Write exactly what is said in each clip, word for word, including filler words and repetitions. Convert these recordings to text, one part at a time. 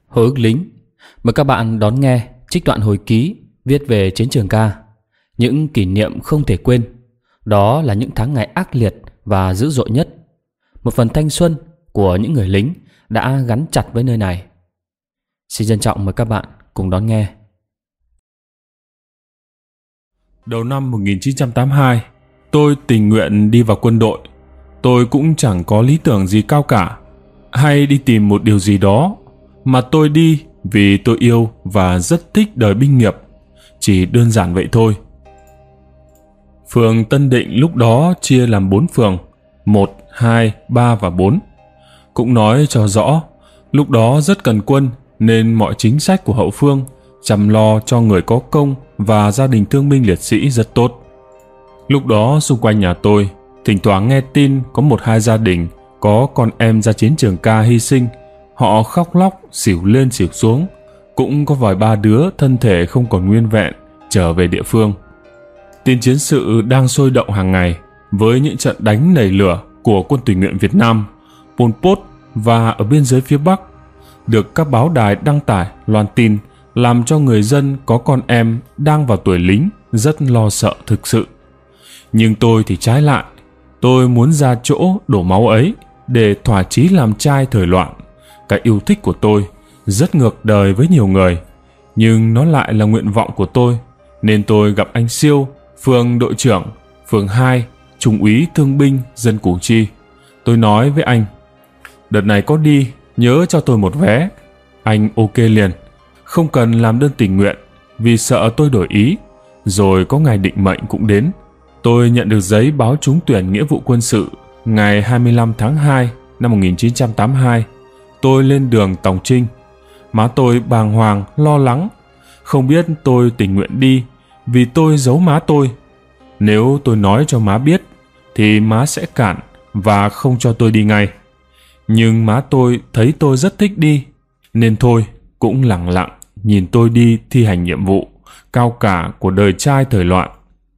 Hồi ức lính. Mời các bạn đón nghe trích đoạn hồi ký viết về chiến trường ca, những kỷ niệm không thể quên. Đó là những tháng ngày ác liệt và dữ dội nhất, một phần thanh xuân của những người lính đã gắn chặt với nơi này. Xin trân trọng mời các bạn cùng đón nghe. Đầu năm một nghìn chín trăm tám mươi hai, tôi tình nguyện đi vào quân đội. Tôi cũng chẳng có lý tưởng gì cao cả, hay đi tìm một điều gì đó, mà tôi đi vì tôi yêu và rất thích đời binh nghiệp. Chỉ đơn giản vậy thôi. Phường Tân Định lúc đó chia làm bốn phường, một, hai, ba và bốn. Cũng nói cho rõ, lúc đó rất cần quân nên mọi chính sách của hậu phương chăm lo cho người có công và gia đình thương binh liệt sĩ rất tốt. Lúc đó xung quanh nhà tôi thỉnh thoảng nghe tin có một hai gia đình có con em ra chiến trường ca hy sinh. Họ khóc lóc xỉu lên xỉu xuống. Cũng có vài ba đứa thân thể không còn nguyên vẹn trở về địa phương. Tin chiến sự đang sôi động hàng ngày với những trận đánh nảy lửa của quân tình nguyện Việt Nam, Pol Pot và ở biên giới phía Bắc được các báo đài đăng tải loan tin, làm cho người dân có con em đang vào tuổi lính rất lo sợ thực sự. Nhưng tôi thì trái lại, tôi muốn ra chỗ đổ máu ấy để thỏa chí làm trai thời loạn. Cái yêu thích của tôi rất ngược đời với nhiều người, nhưng nó lại là nguyện vọng của tôi, nên tôi gặp anh Siêu, phường đội trưởng, phường hai, trung úy thương binh dân Củ Chi. Tôi nói với anh, đợt này có đi, nhớ cho tôi một vé. Anh ok liền, không cần làm đơn tình nguyện, vì sợ tôi đổi ý. Rồi có ngày định mệnh cũng đến. Tôi nhận được giấy báo trúng tuyển nghĩa vụ quân sự ngày hai mươi lăm tháng hai năm một nghìn chín trăm tám mươi hai. Tôi lên đường tòng trinh. Má tôi bàng hoàng, lo lắng, không biết tôi tình nguyện đi vì tôi giấu má tôi. Nếu tôi nói cho má biết thì má sẽ cản và không cho tôi đi ngay. Nhưng má tôi thấy tôi rất thích đi, nên thôi cũng lẳng lặng nhìn tôi đi thi hành nhiệm vụ cao cả của đời trai thời loạn.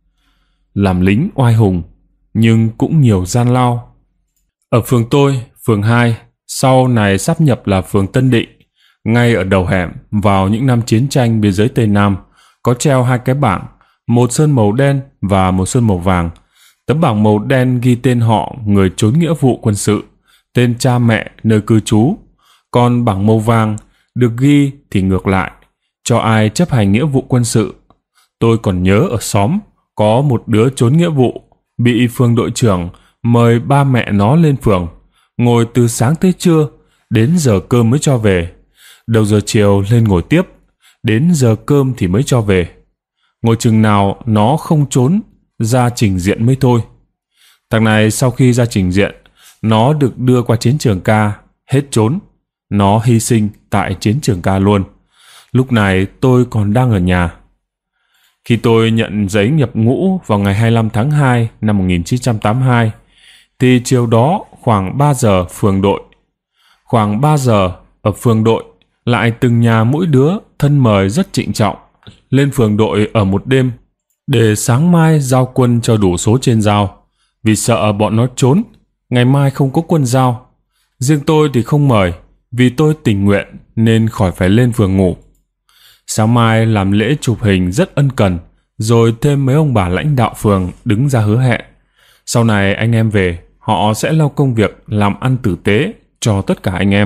Làm lính oai hùng, nhưng cũng nhiều gian lao. Ở phường tôi, phường hai, sau này sáp nhập là phường Tân Định, ngay ở đầu hẻm vào những năm chiến tranh biên giới Tây Nam, có treo hai cái bảng, một sơn màu đen và một sơn màu vàng. Tấm bảng màu đen ghi tên họ người trốn nghĩa vụ quân sự, tên cha mẹ, nơi cư trú. Còn bảng màu vàng được ghi thì ngược lại, cho ai chấp hành nghĩa vụ quân sự. Tôi còn nhớ ở xóm có một đứa trốn nghĩa vụ, bị phường đội trưởng mời ba mẹ nó lên phường, ngồi từ sáng tới trưa, đến giờ cơm mới cho về. Đầu giờ chiều lên ngồi tiếp, đến giờ cơm thì mới cho về. Ngồi chừng nào nó không trốn ra trình diện mới thôi. Thằng này sau khi ra trình diện, nó được đưa qua chiến trường ca, hết trốn. Nó hy sinh tại chiến trường ca luôn. Lúc này tôi còn đang ở nhà. Khi tôi nhận giấy nhập ngũ vào ngày hai mươi lăm tháng hai năm một nghìn chín trăm tám mươi hai, thì chiều đó khoảng ba giờ phường đội. Khoảng ba giờ ở phường đội, lại từng nhà mỗi đứa thân mời rất trịnh trọng lên phường đội ở một đêm, để sáng mai giao quân cho đủ số trên giao, vì sợ bọn nó trốn, ngày mai không có quân giao. Riêng tôi thì không mời, vì tôi tình nguyện nên khỏi phải lên phường ngủ. Sáng mai làm lễ chụp hình rất ân cần, rồi thêm mấy ông bà lãnh đạo phường đứng ra hứa hẹn sau này anh em về, họ sẽ lo công việc làm ăn tử tế cho tất cả anh em.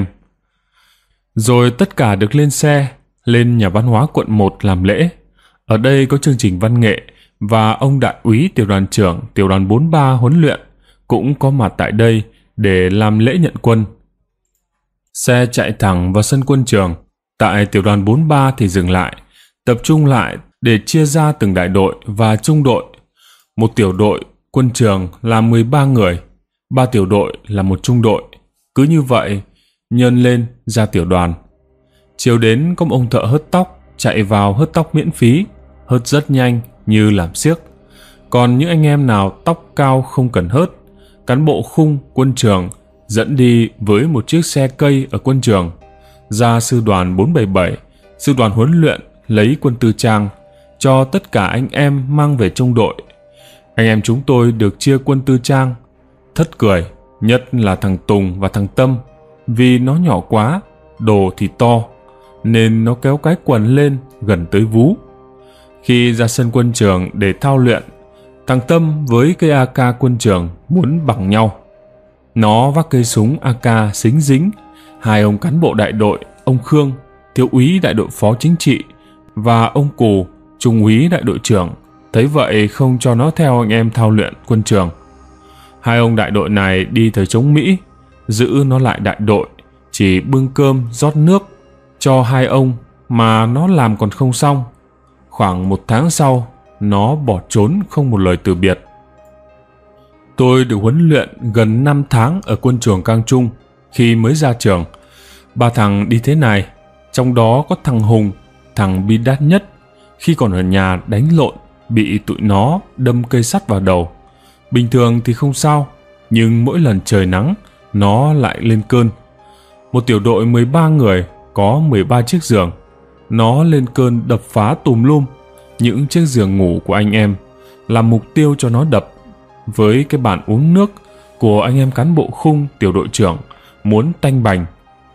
Rồi tất cả được lên xe, lên nhà văn hóa quận một làm lễ. Ở đây có chương trình văn nghệ, và ông đại úy tiểu đoàn trưởng tiểu đoàn bốn mươi ba huấn luyện cũng có mặt tại đây để làm lễ nhận quân. Xe chạy thẳng vào sân quân trường. Tại tiểu đoàn bốn mươi ba thì dừng lại, tập trung lại để chia ra từng đại đội và trung đội. Một tiểu đội quân trường là mười ba người, ba tiểu đội là một trung đội. Cứ như vậy, nhân lên ra tiểu đoàn. Chiều đến có một ông thợ hớt tóc chạy vào hớt tóc miễn phí, hớt rất nhanh như làm xiếc. Còn những anh em nào tóc cao không cần hớt, cán bộ khung quân trường dẫn đi với một chiếc xe cây ở quân trường ra sư đoàn bốn bảy bảy, sư đoàn huấn luyện lấy quân tư trang cho tất cả anh em mang về trung đội. Anh em chúng tôi được chia quân tư trang. Thất cười nhất là thằng Tùng và thằng Tâm, vì nó nhỏ quá, đồ thì to. nên nó kéo cái quần lên gần tới vú. Khi ra sân quân trường để thao luyện, thằng Tâm với cây a ca quân trường muốn bằng nhau. Nó vác cây súng a ca xính dính. Hai ông cán bộ đại đội, ông Khương, thiếu úy đại đội phó chính trị, và ông Cù, trung úy đại đội trưởng, thấy vậy không cho nó theo anh em thao luyện quân trường. Hai ông đại đội này đi thời chống Mỹ, giữ nó lại đại đội, chỉ bưng cơm rót nước cho hai ông mà nó làm còn không xong. Khoảng một tháng sau, nó bỏ trốn không một lời từ biệt. Tôi được huấn luyện gần năm tháng ở quân trường Cang Trung. Khi mới ra trường, ba thằng đi thế này, trong đó có thằng Hùng, thằng bi đát nhất, khi còn ở nhà đánh lộn, bị tụi nó đâm cây sắt vào đầu. Bình thường thì không sao, nhưng mỗi lần trời nắng, nó lại lên cơn. Một tiểu đội mười ba người, có mười ba chiếc giường. Nó lên cơn đập phá tùm lum những chiếc giường ngủ của anh em, làm mục tiêu cho nó đập. Với cái bàn uống nước của anh em cán bộ khung tiểu đội trưởng muốn tanh bành.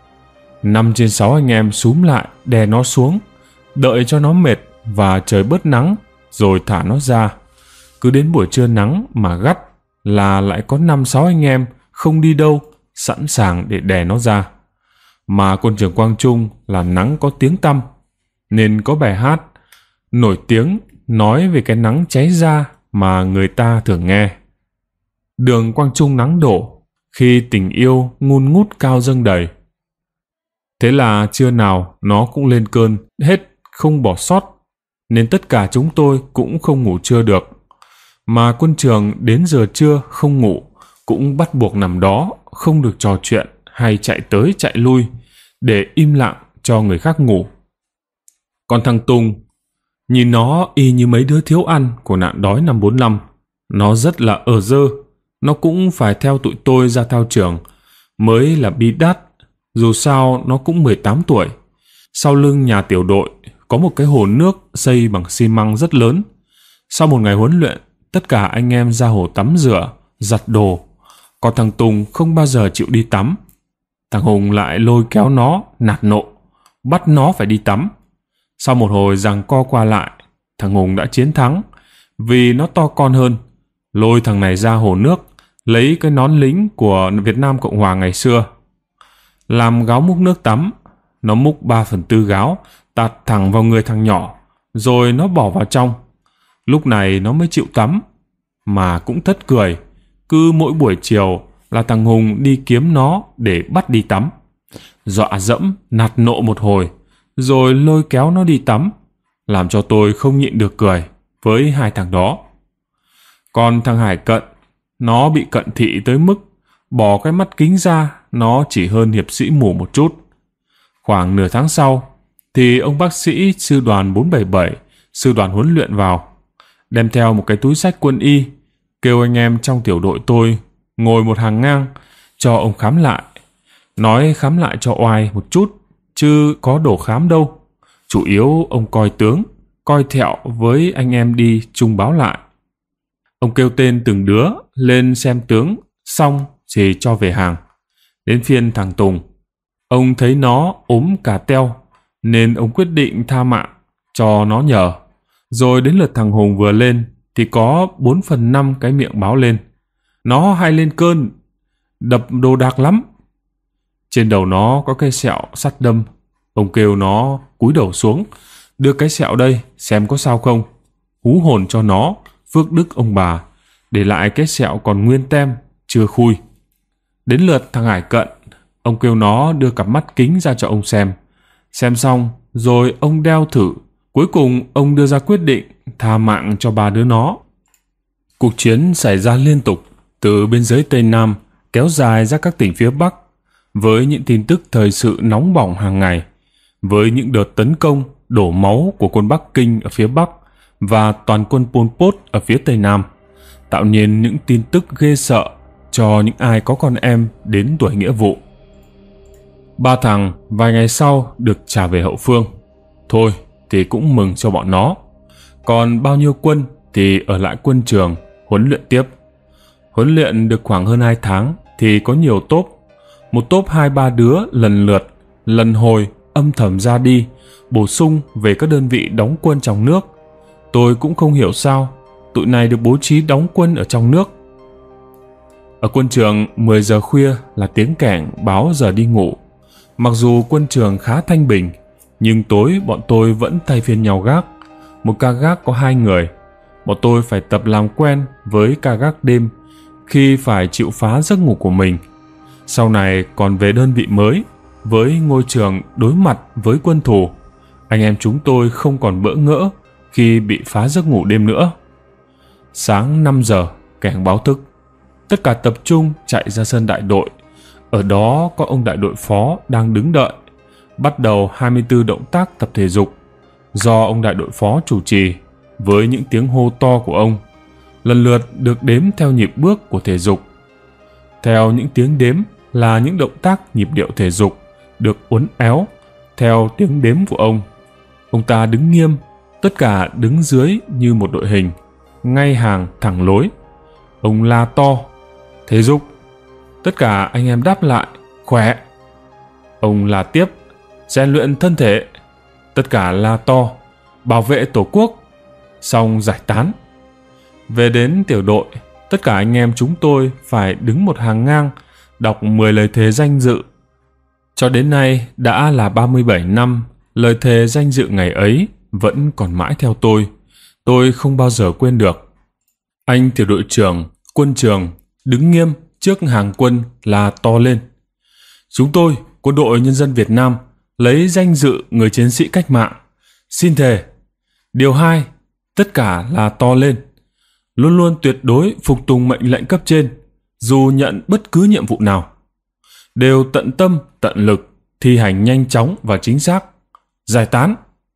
Năm trên sáu anh em xúm lại đè nó xuống, đợi cho nó mệt và trời bớt nắng rồi thả nó ra. Cứ đến buổi trưa nắng mà gắt là lại có năm sáu anh em không đi đâu, sẵn sàng để đè nó ra. Mà quân trường Quang Trung là nắng có tiếng tăm, nên có bài hát nổi tiếng nói về cái nắng cháy da mà người ta thường nghe. Đường Quang Trung nắng đổ, khi tình yêu ngùn ngút cao dâng đầy. Thế là trưa nào nó cũng lên cơn hết, không bỏ sót, nên tất cả chúng tôi cũng không ngủ trưa được. Mà quân trường đến giờ trưa không ngủ, cũng bắt buộc nằm đó, không được trò chuyện hay chạy tới chạy lui, để im lặng cho người khác ngủ. Còn thằng Tùng, nhìn nó y như mấy đứa thiếu ăn của nạn đói năm bốn lăm. Nó rất là ở dơ, nó cũng phải theo tụi tôi ra thao trường, mới là bi đát, dù sao nó cũng mười tám tuổi. Sau lưng nhà tiểu đội có một cái hồ nước xây bằng xi măng rất lớn. Sau một ngày huấn luyện, tất cả anh em ra hồ tắm rửa, giặt đồ. Còn thằng Tùng không bao giờ chịu đi tắm. Thằng Hùng lại lôi kéo nó, nạt nộ, bắt nó phải đi tắm. Sau một hồi giằng co qua lại, thằng Hùng đã chiến thắng, vì nó to con hơn. Lôi thằng này ra hồ nước, lấy cái nón lính của Việt Nam Cộng Hòa ngày xưa, làm gáo múc nước tắm. Nó múc ba phần tư gáo, tạt thẳng vào người thằng nhỏ, rồi nó bỏ vào trong. Lúc này nó mới chịu tắm. Mà cũng thất cười, cứ mỗi buổi chiều là thằng Hùng đi kiếm nó để bắt đi tắm. Dọa dẫm, nạt nộ một hồi, rồi lôi kéo nó đi tắm, làm cho tôi không nhịn được cười với hai thằng đó. Còn thằng Hải Cận, nó bị cận thị tới mức bỏ cái mắt kính ra, nó chỉ hơn hiệp sĩ mù một chút. Khoảng nửa tháng sau thì ông bác sĩ sư đoàn bốn bảy bảy, sư đoàn huấn luyện vào, đem theo một cái túi xách quân y, kêu anh em trong tiểu đội tôi ngồi một hàng ngang cho ông khám lại. Nói khám lại cho oai một chút, chứ có đổ khám đâu. Chủ yếu ông coi tướng, coi thẹo với anh em đi chung báo lại. Ông kêu tên từng đứa lên xem tướng, xong thì cho về hàng. Đến phiên thằng Tùng, ông thấy nó ốm cà teo, nên ông quyết định tha mạng cho nó nhờ. Rồi đến lượt thằng Hùng vừa lên thì có bốn phần năm cái miệng báo lên. Nó hay lên cơn, đập đồ đạc lắm. Trên đầu nó có cái sẹo sắt đâm. Ông kêu nó cúi đầu xuống, đưa cái sẹo đây xem có sao không. Hú hồn cho nó, phước đức ông bà, để lại cái sẹo còn nguyên tem, chưa khui. Đến lượt thằng Hải Cận, ông kêu nó đưa cặp mắt kính ra cho ông xem. Xem xong rồi ông đeo thử. Cuối cùng ông đưa ra quyết định tha mạng cho ba đứa nó. Cuộc chiến xảy ra liên tục từ biên giới Tây Nam kéo dài ra các tỉnh phía Bắc, với những tin tức thời sự nóng bỏng hàng ngày, với những đợt tấn công đổ máu của quân Bắc Kinh ở phía Bắc và toàn quân Pol Pot ở phía Tây Nam, tạo nên những tin tức ghê sợ cho những ai có con em đến tuổi nghĩa vụ. Ba thằng vài ngày sau được trả về hậu phương. Thôi thì cũng mừng cho bọn nó. Còn bao nhiêu quân thì ở lại quân trường huấn luyện tiếp. Huấn luyện được khoảng hơn hai tháng thì có nhiều tốp. Một tốp hai ba đứa lần lượt, lần hồi âm thầm ra đi, bổ sung về các đơn vị đóng quân trong nước. Tôi cũng không hiểu sao tụi này được bố trí đóng quân ở trong nước. Ở quân trường, mười giờ khuya là tiếng kẻng báo giờ đi ngủ. Mặc dù quân trường khá thanh bình, nhưng tối bọn tôi vẫn thay phiên nhau gác. Một ca gác có hai người. Bọn tôi phải tập làm quen với ca gác đêm khi phải chịu phá giấc ngủ của mình. Sau này còn về đơn vị mới, với ngôi trường đối mặt với quân thù, anh em chúng tôi không còn bỡ ngỡ khi bị phá giấc ngủ đêm nữa. Sáng năm giờ, kẻng báo thức. Tất cả tập trung chạy ra sân đại đội. Ở đó có ông đại đội phó đang đứng đợi. Bắt đầu hai mươi tư động tác tập thể dục, do ông đại đội phó chủ trì, với những tiếng hô to của ông, lần lượt được đếm theo nhịp bước của thể dục. Theo những tiếng đếm là những động tác nhịp điệu thể dục được uốn éo theo tiếng đếm của ông. Ông ta đứng nghiêm, tất cả đứng dưới như một đội hình, ngay hàng thẳng lối. Ông la to, thể dục. Tất cả anh em đáp lại, khỏe. Ông la tiếp, rèn luyện thân thể. Tất cả la to, bảo vệ tổ quốc. Xong giải tán. Về đến tiểu đội, tất cả anh em chúng tôi phải đứng một hàng ngang, đọc mười lời thề danh dự. Cho đến nay đã là ba mươi bảy năm, lời thề danh dự ngày ấy vẫn còn mãi theo tôi. Tôi không bao giờ quên được. Anh tiểu đội trưởng, quân trường, đứng nghiêm trước hàng quân là to lên. Chúng tôi, Quân đội Nhân dân Việt Nam, lấy danh dự người chiến sĩ cách mạng, xin thề. Điều hai, tất cả là to lên. Luôn luôn tuyệt đối phục tùng mệnh lệnh cấp trên, dù nhận bất cứ nhiệm vụ nào. Đều tận tâm, tận lực, thi hành nhanh chóng và chính xác. Giải tán.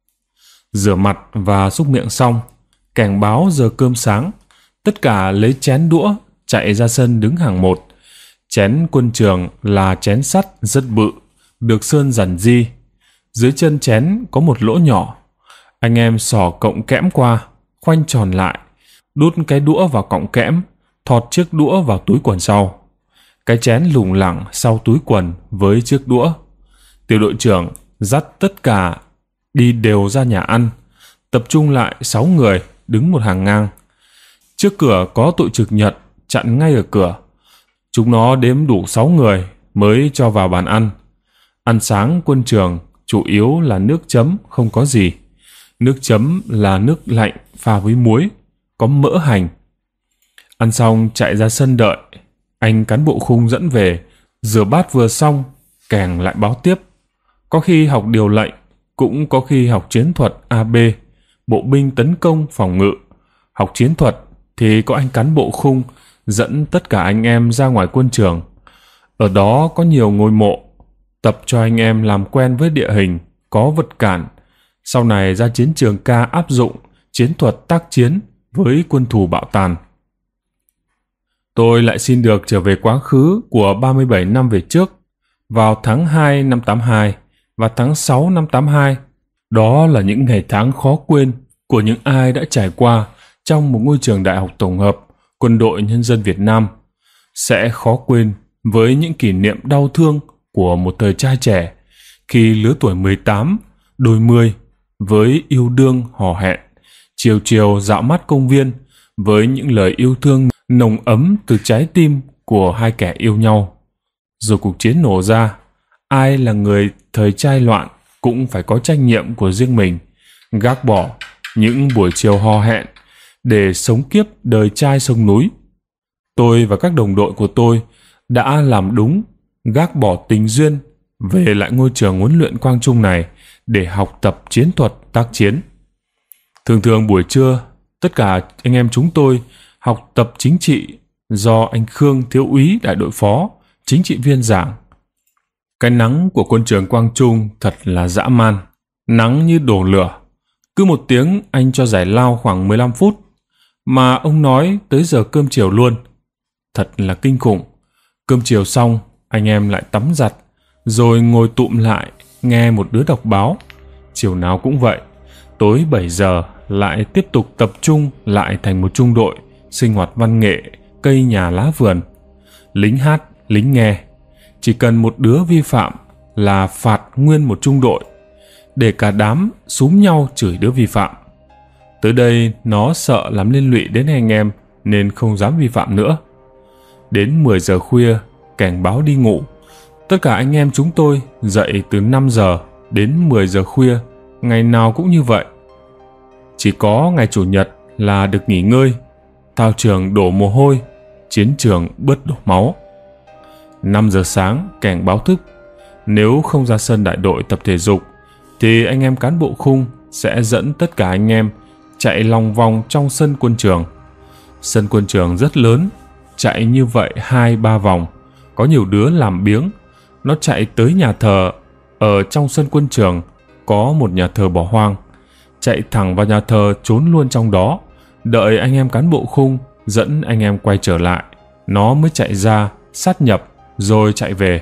Rửa mặt và súc miệng xong, kẻng báo giờ cơm sáng. Tất cả lấy chén đũa, chạy ra sân đứng hàng một. Chén quân trường là chén sắt rất bự, được sơn rằn ri. Dưới chân chén có một lỗ nhỏ. Anh em xỏ cọng kẽm qua, khoanh tròn lại, đút cái đũa vào cọng kẽm, thọt chiếc đũa vào túi quần sau. Cái chén lủng lẳng sau túi quần với chiếc đũa. Tiểu đội trưởng dắt tất cả đi đều ra nhà ăn, tập trung lại sáu người đứng một hàng ngang. Trước cửa có tụi trực nhật chặn ngay ở cửa. Chúng nó đếm đủ sáu người mới cho vào bàn ăn. Ăn sáng quân trường chủ yếu là nước chấm không có gì. Nước chấm là nước lạnh pha với muối, có mỡ hành. Ăn xong chạy ra sân đợi. Anh cán bộ khung dẫn về, rửa bát vừa xong, kẻng lại báo tiếp. Có khi học điều lệnh, cũng có khi học chiến thuật a bê, bộ binh tấn công phòng ngự. Học chiến thuật thì có anh cán bộ khung dẫn tất cả anh em ra ngoài quân trường. Ở đó có nhiều ngôi mộ, tập cho anh em làm quen với địa hình, có vật cản. Sau này ra chiến trường ca áp dụng chiến thuật tác chiến với quân thù bạo tàn. Tôi lại xin được trở về quá khứ của ba mươi bảy năm về trước, vào tháng hai năm tám hai và tháng sáu năm tám hai. Đó là những ngày tháng khó quên của những ai đã trải qua trong một ngôi trường đại học tổng hợp Quân đội Nhân dân Việt Nam. Sẽ khó quên với những kỷ niệm đau thương của một thời trai trẻ khi lứa tuổi mười tám, đôi mươi, với yêu đương hò hẹn, chiều chiều dạo mát công viên với những lời yêu thương nồng ấm từ trái tim của hai kẻ yêu nhau. Rồi cuộc chiến nổ ra, ai là người thời trai loạn cũng phải có trách nhiệm của riêng mình, gác bỏ những buổi chiều hò hẹn để sống kiếp đời trai sông núi. Tôi và các đồng đội của tôi đã làm đúng, gác bỏ tình duyên, về lại ngôi trường huấn luyện Quang Trung này để học tập chiến thuật tác chiến. Thường thường buổi trưa, tất cả anh em chúng tôi học tập chính trị do anh Khương thiếu úy đại đội phó, chính trị viên giảng. Cái nắng của quân trường Quang Trung thật là dã man, nắng như đổ lửa. Cứ một tiếng anh cho giải lao khoảng mười lăm phút, mà ông nói tới giờ cơm chiều luôn. Thật là kinh khủng. Cơm chiều xong, anh em lại tắm giặt, rồi ngồi tụm lại nghe một đứa đọc báo. Chiều nào cũng vậy. Tối bảy giờ lại tiếp tục tập trung lại thành một trung đội, sinh hoạt văn nghệ, cây nhà lá vườn. Lính hát, lính nghe. Chỉ cần một đứa vi phạm, là phạt nguyên một trung đội, để cả đám xúm nhau chửi đứa vi phạm. Tới đây nó sợ làm liên lụy đến anh em nên không dám vi phạm nữa. Đến mười giờ khuya, cảnh báo đi ngủ. Tất cả anh em chúng tôi dậy từ năm giờ đến mười giờ khuya, ngày nào cũng như vậy. Chỉ có ngày Chủ nhật là được nghỉ ngơi, thao trường đổ mồ hôi, chiến trường bớt đổ máu. năm giờ sáng cảnh báo thức. Nếu không ra sân đại đội tập thể dục thì anh em cán bộ khung sẽ dẫn tất cả anh em chạy lòng vòng trong sân quân trường. Sân quân trường rất lớn, chạy như vậy hai ba vòng. Có nhiều đứa làm biếng, nó chạy tới nhà thờ. Ở trong sân quân trường có một nhà thờ bỏ hoang, chạy thẳng vào nhà thờ trốn luôn trong đó, đợi anh em cán bộ khung dẫn anh em quay trở lại, nó mới chạy ra sát nhập rồi chạy về.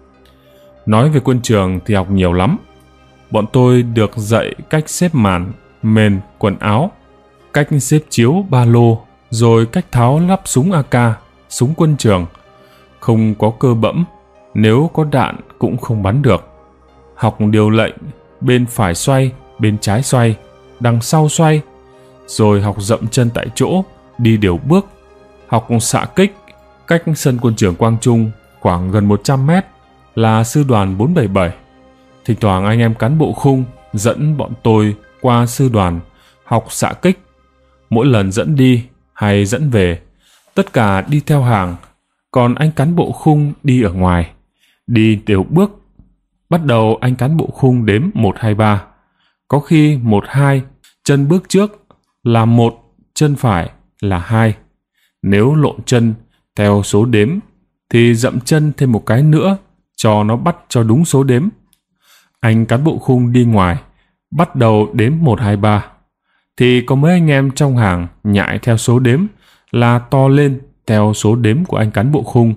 Nói về quân trường thì học nhiều lắm. Bọn tôi được dạy cách xếp màn, mền, quần áo, cách xếp chiếu ba lô, rồi cách tháo lắp súng a ca, súng quân trường. Không có cơ bẫm, nếu có đạn cũng không bắn được. Học điều lệnh, bên phải xoay, bên trái xoay, đằng sau xoay, rồi học dậm chân tại chỗ, đi điều bước. Học xạ kích, cách sân quân trường Quang Trung khoảng gần một trăm mét là sư đoàn bốn bảy bảy. Thỉnh thoảng anh em cán bộ khung dẫn bọn tôi qua sư đoàn học xạ kích. Mỗi lần dẫn đi hay dẫn về, tất cả đi theo hàng, còn anh cán bộ khung đi ở ngoài, đi đều bước. Bắt đầu anh cán bộ khung đếm một hai ba, có khi một hai, chân bước trước là một, chân phải là hai. Nếu lộn chân theo số đếm thì dậm chân thêm một cái nữa cho nó bắt cho đúng số đếm. Anh cán bộ khung đi ngoài, bắt đầu đếm một hai ba, thì có mấy anh em trong hàng nhại theo số đếm là to lên theo số đếm của anh cán bộ khung,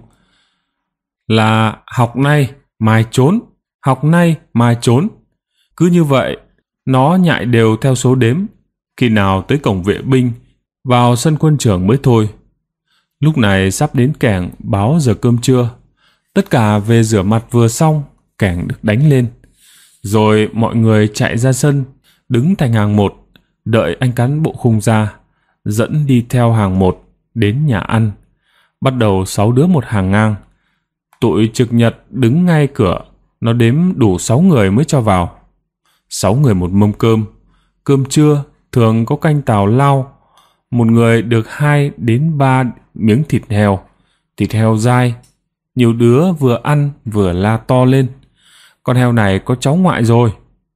là học nay mai trốn, học nay mai trốn. Cứ như vậy nó nhại đều theo số đếm, khi nào tới cổng vệ binh vào sân quân trường mới thôi. Lúc này sắp đến kẻng báo giờ cơm trưa, tất cả về rửa mặt vừa xong, kẻng được đánh lên, rồi mọi người chạy ra sân, đứng thành hàng một, đợi anh cán bộ khung ra, dẫn đi theo hàng một đến nhà ăn. Bắt đầu sáu đứa một hàng ngang. Tụi trực nhật đứng ngay cửa, nó đếm đủ sáu người mới cho vào. Sáu người một mâm cơm. Cơm trưa thường có canh tàu lao, một người được hai đến ba miếng thịt heo, thịt heo dai. Nhiều đứa vừa ăn vừa la to lên: con heo này có cháu ngoại rồi.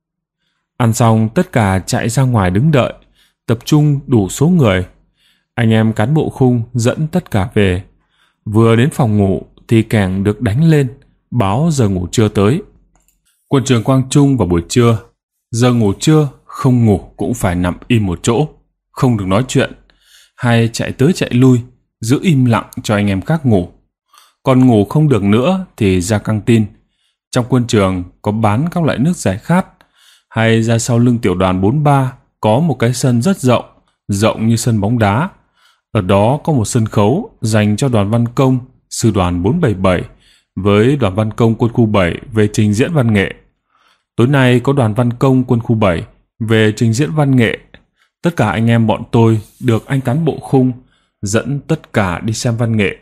Ăn xong tất cả chạy ra ngoài đứng đợi, tập trung đủ số người. Anh em cán bộ khung dẫn tất cả về. Vừa đến phòng ngủ thì kẻng được đánh lên, báo giờ ngủ trưa tới. Quân trường Quang Trung vào buổi trưa, giờ ngủ trưa không ngủ cũng phải nằm im một chỗ, không được nói chuyện hay chạy tới chạy lui, giữ im lặng cho anh em khác ngủ. Còn ngủ không được nữa thì ra căng tin. Trong quân trường có bán các loại nước giải khát, hay ra sau lưng tiểu đoàn bốn ba có một cái sân rất rộng, rộng như sân bóng đá. Ở đó có một sân khấu dành cho đoàn văn công sư đoàn bốn bảy bảy với đoàn văn công quân khu bảy về trình diễn văn nghệ. Tối nay có đoàn văn công quân khu bảy về trình diễn văn nghệ. Tất cả anh em bọn tôi được anh cán bộ khung dẫn tất cả đi xem văn nghệ.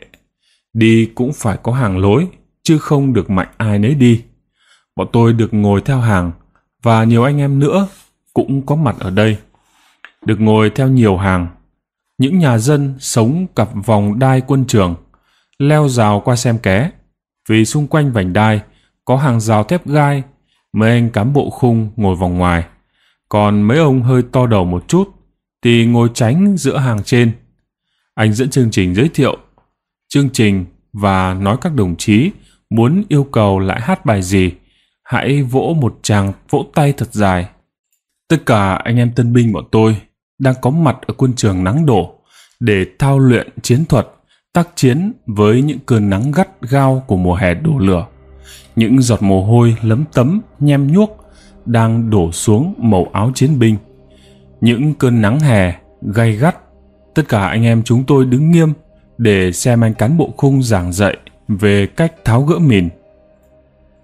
Đi cũng phải có hàng lối, chứ không được mạnh ai nấy đi. Bọn tôi được ngồi theo hàng, và nhiều anh em nữa cũng có mặt ở đây. Được ngồi theo nhiều hàng. Những nhà dân sống cặp vòng đai quân trường, leo rào qua xem ké. Vì xung quanh vành đai có hàng rào thép gai, mấy anh cán bộ khung ngồi vòng ngoài. Còn mấy ông hơi to đầu một chút thì ngồi tránh giữa hàng trên. Anh dẫn chương trình giới thiệu chương trình và nói các đồng chí muốn yêu cầu lại hát bài gì, hãy vỗ một tràng vỗ tay thật dài. Tất cả anh em tân binh bọn tôi đang có mặt ở quân trường nắng đổ để thao luyện chiến thuật, tác chiến với những cơn nắng gắt gao của mùa hè đổ lửa. Những giọt mồ hôi lấm tấm nhem nhuốc đang đổ xuống màu áo chiến binh. Những cơn nắng hè gay gắt, tất cả anh em chúng tôi đứng nghiêm để xem anh cán bộ khung giảng dạy về cách tháo gỡ mìn.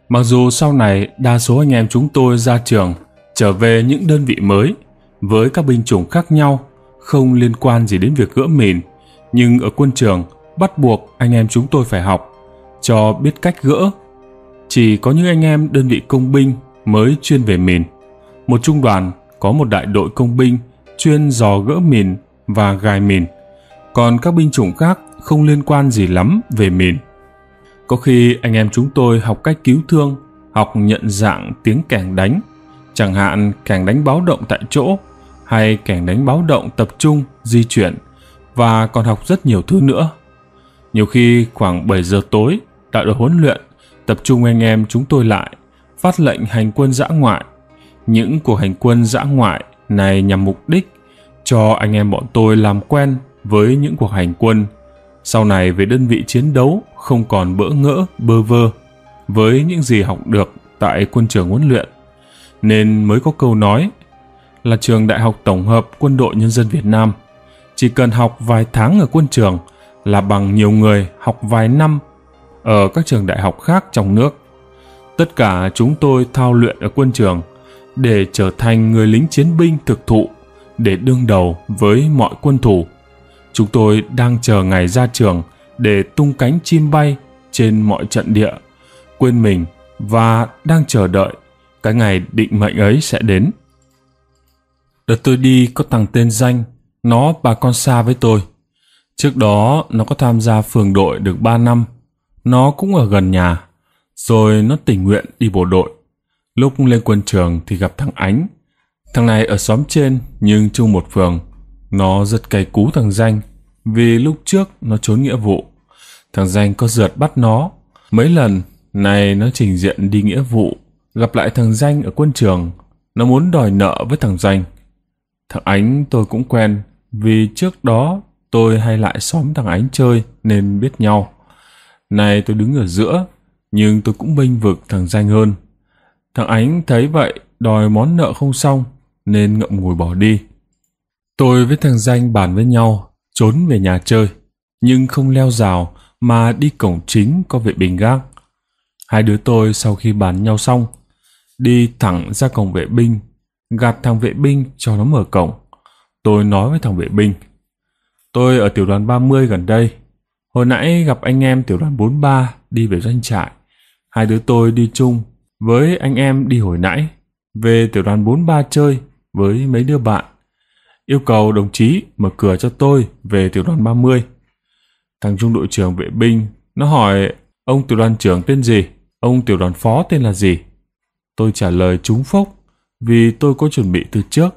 Mặc dù sau này đa số anh em chúng tôi ra trường trở về những đơn vị mới với các binh chủng khác nhau, không liên quan gì đến việc gỡ mìn, nhưng ở quân trường bắt buộc anh em chúng tôi phải học cho biết cách gỡ. Chỉ có những anh em đơn vị công binh mới chuyên về mìn. Một trung đoàn có một đại đội công binh chuyên dò gỡ mìn và gài mìn, còn các binh chủng khác không liên quan gì lắm về mìn. Có khi anh em chúng tôi học cách cứu thương, học nhận dạng tiếng kẻng đánh, chẳng hạn kẻng đánh báo động tại chỗ hay kẻng đánh báo động tập trung di chuyển, và còn học rất nhiều thứ nữa. Nhiều khi khoảng bảy giờ tối, đại đội huấn luyện tập trung anh em chúng tôi lại, phát lệnh hành quân dã ngoại. Những cuộc hành quân dã ngoại này nhằm mục đích cho anh em bọn tôi làm quen với những cuộc hành quân, sau này về đơn vị chiến đấu không còn bỡ ngỡ bơ vơ với những gì học được tại quân trường huấn luyện. Nên mới có câu nói là trường Đại học Tổng hợp Quân đội Nhân dân Việt Nam chỉ cần học vài tháng ở quân trường là bằng nhiều người học vài năm ở các trường đại học khác trong nước. Tất cả chúng tôi thao luyện ở quân trường để trở thành người lính chiến binh thực thụ, để đương đầu với mọi quân thủ. Chúng tôi đang chờ ngày ra trường để tung cánh chim bay trên mọi trận địa, quên mình, và đang chờ đợi cái ngày định mệnh ấy sẽ đến. Đợt tôi đi có thằng tên Danh, nó bà con xa với tôi. Trước đó nó có tham gia phường đội được ba năm, nó cũng ở gần nhà, rồi nó tình nguyện đi bộ đội. Lúc lên quân trường thì gặp thằng Ánh. Thằng này ở xóm trên nhưng chung một phường. Nó rất cay cú thằng Danh vì lúc trước nó trốn nghĩa vụ. Thằng Danh có rượt bắt nó. Mấy lần này nó trình diện đi nghĩa vụ, gặp lại thằng Danh ở quân trường. Nó muốn đòi nợ với thằng Danh. Thằng Ánh tôi cũng quen vì trước đó tôi hay lại xóm thằng Ánh chơi nên biết nhau. Này tôi đứng ở giữa, nhưng tôi cũng bênh vực thằng Danh hơn. Thằng Ánh thấy vậy đòi món nợ không xong nên ngậm ngùi bỏ đi. Tôi với thằng Danh bàn với nhau trốn về nhà chơi, nhưng không leo rào mà đi cổng chính có vệ binh gác. Hai đứa tôi sau khi bàn nhau xong đi thẳng ra cổng vệ binh, gạt thằng vệ binh cho nó mở cổng. Tôi nói với thằng vệ binh: tôi ở tiểu đoàn ba mươi gần đây. Hồi nãy gặp anh em tiểu đoàn bốn mươi ba đi về doanh trại. Hai đứa tôi đi chung với anh em đi hồi nãy về tiểu đoàn bốn mươi ba chơi với mấy đứa bạn. Yêu cầu đồng chí mở cửa cho tôi về tiểu đoàn ba mươi. Thằng trung đội trưởng vệ binh nó hỏi ông tiểu đoàn trưởng tên gì, ông tiểu đoàn phó tên là gì. Tôi trả lời trúng phốc vì tôi có chuẩn bị từ trước.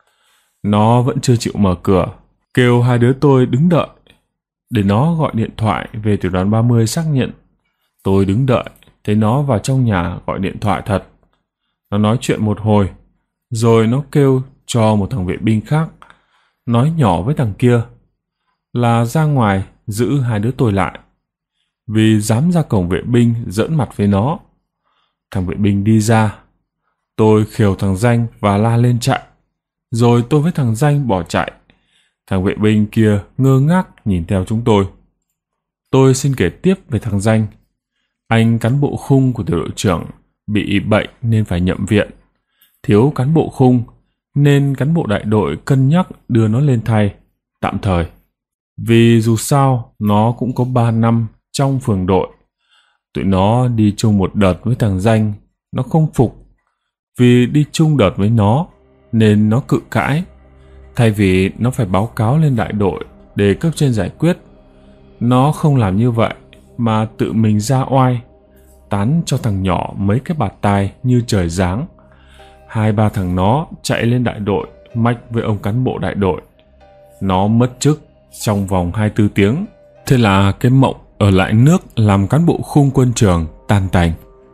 Nó vẫn chưa chịu mở cửa, kêu hai đứa tôi đứng đợi để nó gọi điện thoại về tiểu đoàn ba mươi xác nhận. Tôi đứng đợi, thấy nó vào trong nhà gọi điện thoại thật. Nó nói chuyện một hồi, rồi nó kêu cho một thằng vệ binh khác nói nhỏ với thằng kia là ra ngoài giữ hai đứa tôi lại, vì dám ra cổng vệ binh giỡn mặt với nó. Thằng vệ binh đi ra, tôi khều thằng Danh và la lên chạy, rồi tôi với thằng Danh bỏ chạy. Thằng vệ binh kia ngơ ngác nhìn theo chúng tôi. Tôi xin kể tiếp về thằng Danh. Anh cán bộ khung của tiểu đội trưởng bị bệnh nên phải nhậm viện. Thiếu cán bộ khung nên cán bộ đại đội cân nhắc đưa nó lên thay tạm thời. Vì dù sao nó cũng có ba năm trong phường đội. Tụi nó đi chung một đợt với thằng Danh, nó không phục. Vì đi chung đợt với nó nên nó cự cãi. Thay vì nó phải báo cáo lên đại đội để cấp trên giải quyết, nó không làm như vậy mà tự mình ra oai, tán cho thằng nhỏ mấy cái bạt tai như trời giáng. Hai ba thằng nó chạy lên đại đội mách với ông cán bộ đại đội. Nó mất chức trong vòng hai mươi tư tiếng. Thế là cái mộng ở lại nước làm cán bộ khung quân trường tan tành.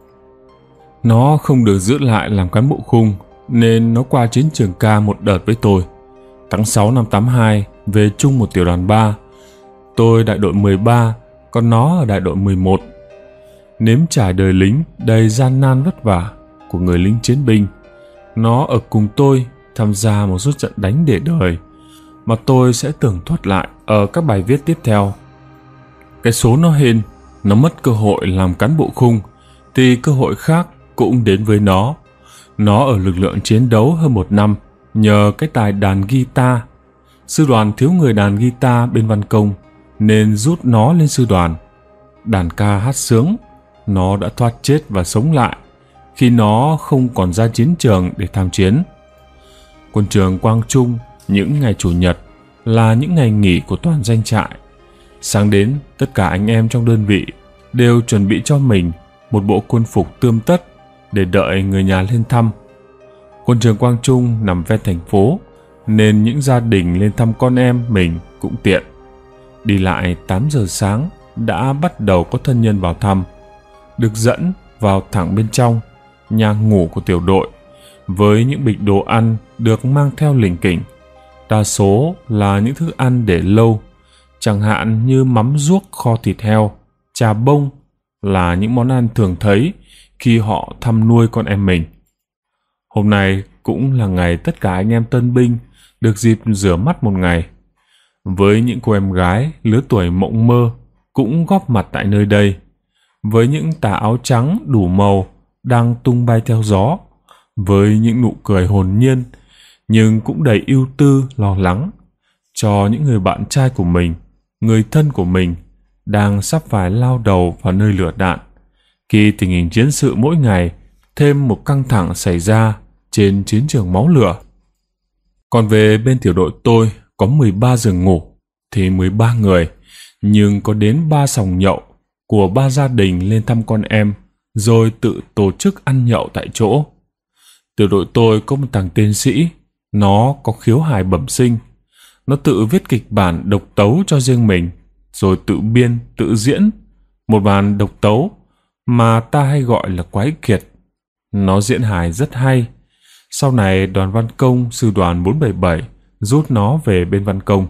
Nó không được giữ lại làm cán bộ khung nên nó qua chiến trường ca một đợt với tôi. Tháng sáu năm tám hai về chung một tiểu đoàn ba. Tôi đại đội mười ba, còn nó ở đại đội mười một. Nếm trải đời lính đầy gian nan vất vả của người lính chiến binh, nó ở cùng tôi tham gia một số trận đánh để đời mà tôi sẽ tường thuật lại ở các bài viết tiếp theo. Cái số nó hên, nó mất cơ hội làm cán bộ khung thì cơ hội khác cũng đến với nó. Nó ở lực lượng chiến đấu hơn một năm nhờ cái tài đàn guitar. Sư đoàn thiếu người đàn guitar bên Văn Công nên rút nó lên sư đoàn. Đàn ca hát sướng, nó đã thoát chết và sống lại khi nó không còn ra chiến trường để tham chiến. Quân trường Quang Trung những ngày chủ nhật là những ngày nghỉ của toàn doanh trại. Sáng đến, tất cả anh em trong đơn vị đều chuẩn bị cho mình một bộ quân phục tươm tất để đợi người nhà lên thăm. Quân trường Quang Trung nằm ven thành phố nên những gia đình lên thăm con em mình cũng tiện. Đi lại tám giờ sáng đã bắt đầu có thân nhân vào thăm, được dẫn vào thẳng bên trong nhà ngủ của tiểu đội với những bịch đồ ăn được mang theo lỉnh kỉnh. Đa số là những thức ăn để lâu, chẳng hạn như mắm ruốc kho thịt heo, chà bông là những món ăn thường thấy khi họ thăm nuôi con em mình. Hôm nay cũng là ngày tất cả anh em tân binh được dịp rửa mắt một ngày. Với những cô em gái lứa tuổi mộng mơ cũng góp mặt tại nơi đây, với những tà áo trắng đủ màu đang tung bay theo gió, với những nụ cười hồn nhiên nhưng cũng đầy ưu tư lo lắng cho những người bạn trai của mình, người thân của mình đang sắp phải lao đầu vào nơi lửa đạn, khi tình hình chiến sự mỗi ngày thêm một căng thẳng xảy ra trên chiến trường máu lửa. Còn về bên tiểu đội tôi có mười ba giường ngủ thì mười ba người, nhưng có đến ba sòng nhậu của ba gia đình lên thăm con em rồi tự tổ chức ăn nhậu tại chỗ. Tiểu đội tôi có một thằng tiến sĩ, nó có khiếu hài bẩm sinh. Nó tự viết kịch bản độc tấu cho riêng mình, rồi tự biên, tự diễn một bản độc tấu mà ta hay gọi là quái kiệt. Nó diễn hài rất hay. Sau này đoàn Văn Công, sư đoàn bốn bảy bảy rút nó về bên Văn Công.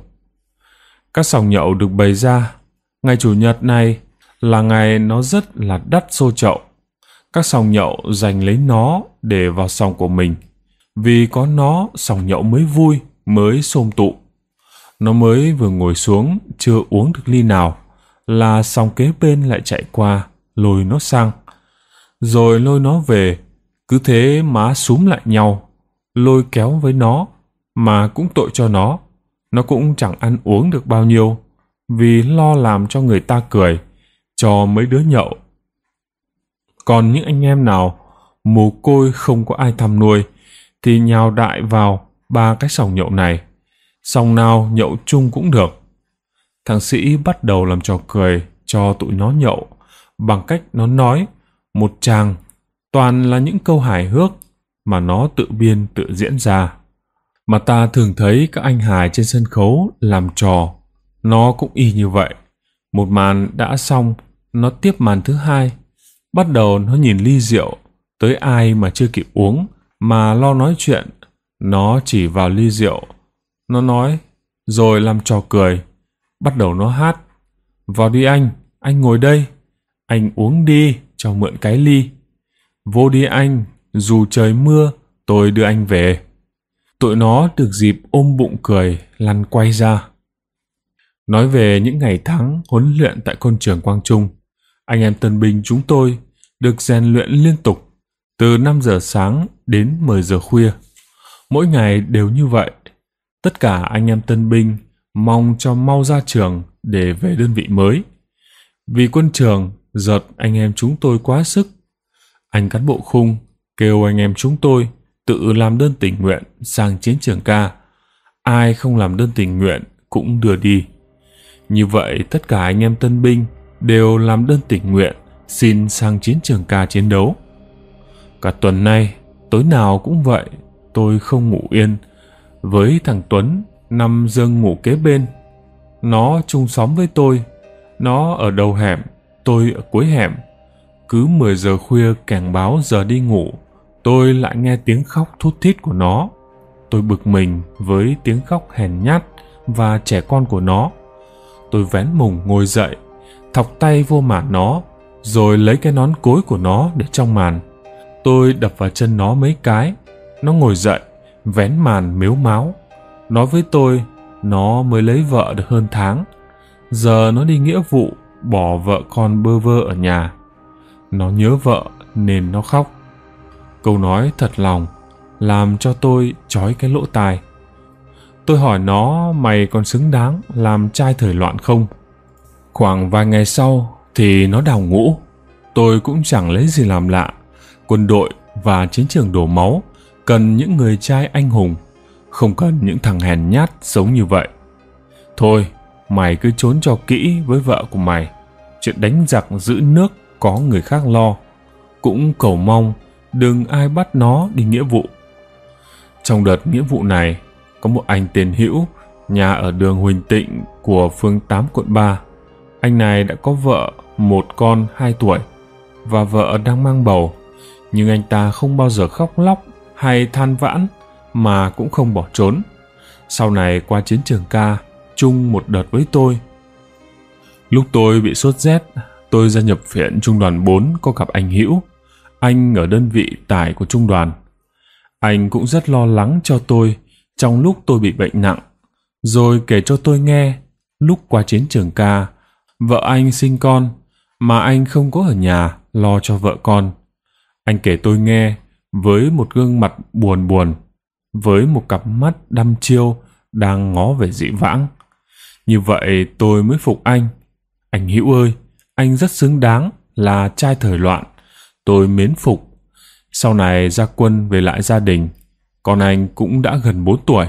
Các sòng nhậu được bày ra. Ngày chủ nhật này là ngày nó rất là đắt xô chậu. Các sòng nhậu giành lấy nó để vào sòng của mình. Vì có nó, sòng nhậu mới vui, mới xôm tụ. Nó mới vừa ngồi xuống, chưa uống được ly nào, là sòng kế bên lại chạy qua, lôi nó sang. Rồi lôi nó về, cứ thế má súm lại nhau, lôi kéo với nó, mà cũng tội cho nó. Nó cũng chẳng ăn uống được bao nhiêu, vì lo làm cho người ta cười, cho mấy đứa nhậu. Còn những anh em nào mồ côi không có ai thăm nuôi thì nhào đại vào ba cái sòng nhậu này. Sòng nào nhậu chung cũng được. Thằng Sĩ bắt đầu làm trò cười cho tụi nó nhậu bằng cách nó nói một tràng toàn là những câu hài hước mà nó tự biên tự diễn ra. Mà ta thường thấy các anh hài trên sân khấu làm trò, nó cũng y như vậy. Một màn đã xong, nó tiếp màn thứ hai. Bắt đầu nó nhìn ly rượu, tới ai mà chưa kịp uống mà lo nói chuyện. Nó chỉ vào ly rượu, nó nói, rồi làm trò cười. Bắt đầu nó hát, vào đi anh, anh ngồi đây, anh uống đi, cho mượn cái ly. Vô đi anh, dù trời mưa, tôi đưa anh về. Tụi nó được dịp ôm bụng cười, lăn quay ra. Nói về những ngày tháng huấn luyện tại quân trường Quang Trung, anh em tân binh chúng tôi được rèn luyện liên tục, từ năm giờ sáng đến mười giờ khuya. Mỗi ngày đều như vậy. Tất cả anh em tân binh mong cho mau ra trường để về đơn vị mới. Vì quân trường giật anh em chúng tôi quá sức. Anh cán bộ khung kêu anh em chúng tôi tự làm đơn tình nguyện sang chiến trường ca. Ai không làm đơn tình nguyện cũng đưa đi. Như vậy tất cả anh em tân binh đều làm đơn tình nguyện xin sang chiến trường ca chiến đấu. Cả tuần nay, tối nào cũng vậy, tôi không ngủ yên. Với thằng Tuấn nằm giường ngủ kế bên. Nó chung xóm với tôi. Nó ở đầu hẻm, tôi ở cuối hẻm. Cứ mười giờ khuya kèn báo giờ đi ngủ, tôi lại nghe tiếng khóc thút thít của nó. Tôi bực mình với tiếng khóc hèn nhát và trẻ con của nó. Tôi vén mùng ngồi dậy, thọc tay vô màn nó, rồi lấy cái nón cối của nó để trong màn. Tôi đập vào chân nó mấy cái. Nó ngồi dậy, vén màn mếu máo. Nói với tôi, nó mới lấy vợ được hơn tháng. Giờ nó đi nghĩa vụ, bỏ vợ con bơ vơ ở nhà. nó nhớ vợ nên nó khóc. Câu nói thật lòng làm cho tôi chói cái lỗ tai. Tôi hỏi nó mày còn xứng đáng làm trai thời loạn không? Khoảng vài ngày sau thì nó đào ngũ. Tôi cũng chẳng lấy gì làm lạ. Quân đội và chiến trường đổ máu cần những người trai anh hùng, không cần những thằng hèn nhát sống như vậy. Thôi, mày cứ trốn cho kỹ với vợ của mày. Chuyện đánh giặc giữ nước có người khác lo. Cũng cầu mong đừng ai bắt nó đi nghĩa vụ. Trong đợt nghĩa vụ này, có một anh tên Hữu, nhà ở đường Huỳnh Tịnh của phường tám quận ba. Anh này đã có vợ, một con hai tuổi, và vợ đang mang bầu. Nhưng anh ta không bao giờ khóc lóc hay than vãn, mà cũng không bỏ trốn. Sau này qua chiến trường ca, chung một đợt với tôi. Lúc tôi bị sốt rét, tôi ra nhập viện trung đoàn bốn có gặp anh Hữu. Anh ở đơn vị tải của trung đoàn. Anh cũng rất lo lắng cho tôi trong lúc tôi bị bệnh nặng, rồi kể cho tôi nghe lúc qua chiến trường ca, vợ anh sinh con mà anh không có ở nhà lo cho vợ con. Anh kể tôi nghe với một gương mặt buồn buồn, với một cặp mắt đăm chiêu đang ngó về dị vãng. Như vậy tôi mới phục anh. Anh Hữu ơi, anh rất xứng đáng là trai thời loạn. Tôi mến phục. Sau này ra quân về lại gia đình, con anh cũng đã gần bốn tuổi.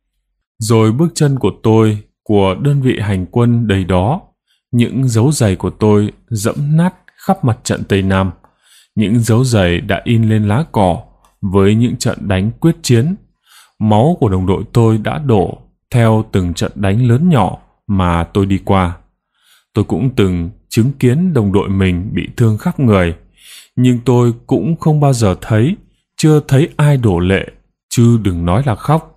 Rồi bước chân của tôi, của đơn vị hành quân đầy đó, những dấu giày của tôi dẫm nát khắp mặt trận Tây Nam. Những dấu giày đã in lên lá cỏ với những trận đánh quyết chiến. Máu của đồng đội tôi đã đổ theo từng trận đánh lớn nhỏ mà tôi đi qua. Tôi cũng từng chứng kiến đồng đội mình bị thương khắp người, nhưng tôi cũng không bao giờ thấy, chưa thấy ai đổ lệ, chứ đừng nói là khóc.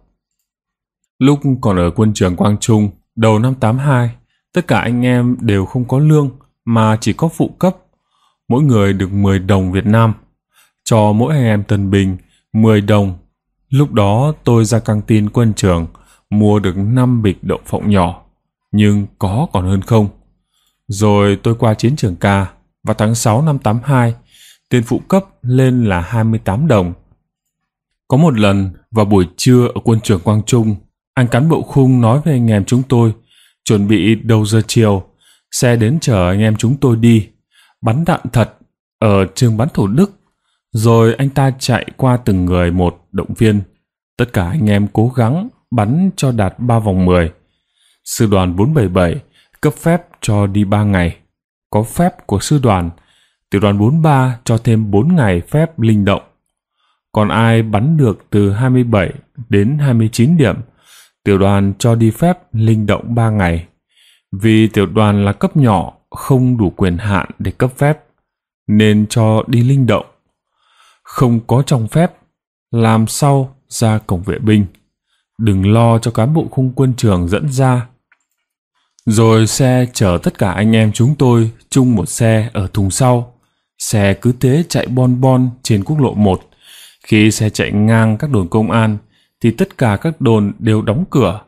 Lúc còn ở quân trường Quang Trung, đầu năm tám hai, tất cả anh em đều không có lương mà chỉ có phụ cấp. Mỗi người được mười đồng Việt Nam, cho mỗi anh em tân binh mười đồng. Lúc đó tôi ra căng tin quân trường mua được năm bịch đậu phộng nhỏ, nhưng có còn hơn không. Rồi tôi qua chiến trường ca, vào tháng sáu năm tám hai, tiền phụ cấp lên là hai mươi tám đồng. Có một lần vào buổi trưa ở quân trường Quang Trung, anh cán bộ khung nói với anh em chúng tôi chuẩn bị đầu giờ chiều, xe đến chở anh em chúng tôi đi bắn đạn thật ở trường bắn Thủ Đức. Rồi anh ta chạy qua từng người một động viên. Tất cả anh em cố gắng bắn cho đạt ba vòng mười. Sư đoàn bốn bảy bảy cấp phép cho đi ba ngày. Có phép của sư đoàn, tiểu đoàn bốn ba cho thêm bốn ngày phép linh động. Còn ai bắn được từ hai mươi bảy đến hai mươi chín điểm, tiểu đoàn cho đi phép linh động ba ngày. Vì tiểu đoàn là cấp nhỏ, không đủ quyền hạn để cấp phép, nên cho đi linh động. Không có trong phép, làm sau ra cổng vệ binh. Đừng lo cho cán bộ khung quân trường dẫn ra. Rồi xe chở tất cả anh em chúng tôi chung một xe ở thùng sau. Xe cứ thế chạy bon bon trên quốc lộ một. Khi xe chạy ngang các đồn công an thì tất cả các đồn đều đóng cửa.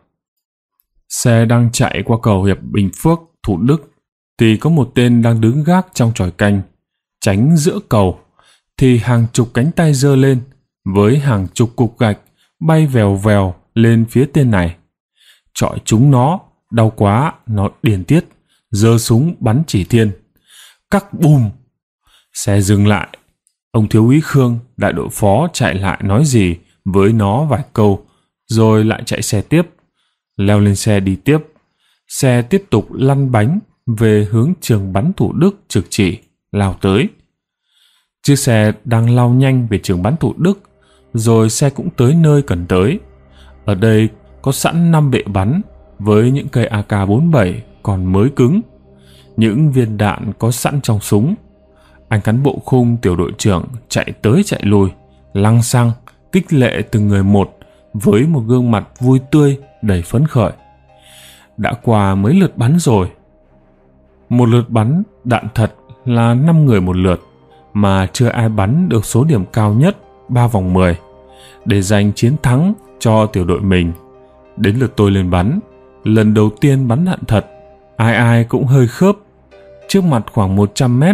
Xe đang chạy qua cầu Hiệp Bình Phước, Thủ Đức thì có một tên đang đứng gác trong chòi canh. Tránh giữa cầu thì hàng chục cánh tay giơ lên với hàng chục cục gạch bay vèo vèo lên phía tên này. Chọi chúng nó, đau quá, nó điên tiết, giơ súng bắn chỉ thiên. Cắc bùm! Xe dừng lại. Ông thiếu úy Khương, đại đội phó chạy lại nói gì với nó vài câu, rồi lại chạy xe tiếp. Leo lên xe đi tiếp. Xe tiếp tục lăn bánh về hướng trường bắn Thủ Đức trực chỉ, lao tới. Chiếc xe đang lao nhanh về trường bắn Thủ Đức, rồi xe cũng tới nơi cần tới. Ở đây có sẵn năm bệ bắn với những cây A K bốn bảy còn mới cứng. Những viên đạn có sẵn trong súng. Anh cán bộ khung tiểu đội trưởng chạy tới chạy lui, lăng xăng, kích lệ từng người một với một gương mặt vui tươi đầy phấn khởi. Đã qua mấy lượt bắn rồi. Một lượt bắn đạn thật là năm người một lượt, mà chưa ai bắn được số điểm cao nhất ba vòng mười để giành chiến thắng cho tiểu đội mình. Đến lượt tôi lên bắn, lần đầu tiên bắn đạn thật, ai ai cũng hơi khớp. Trước mặt khoảng một trăm mét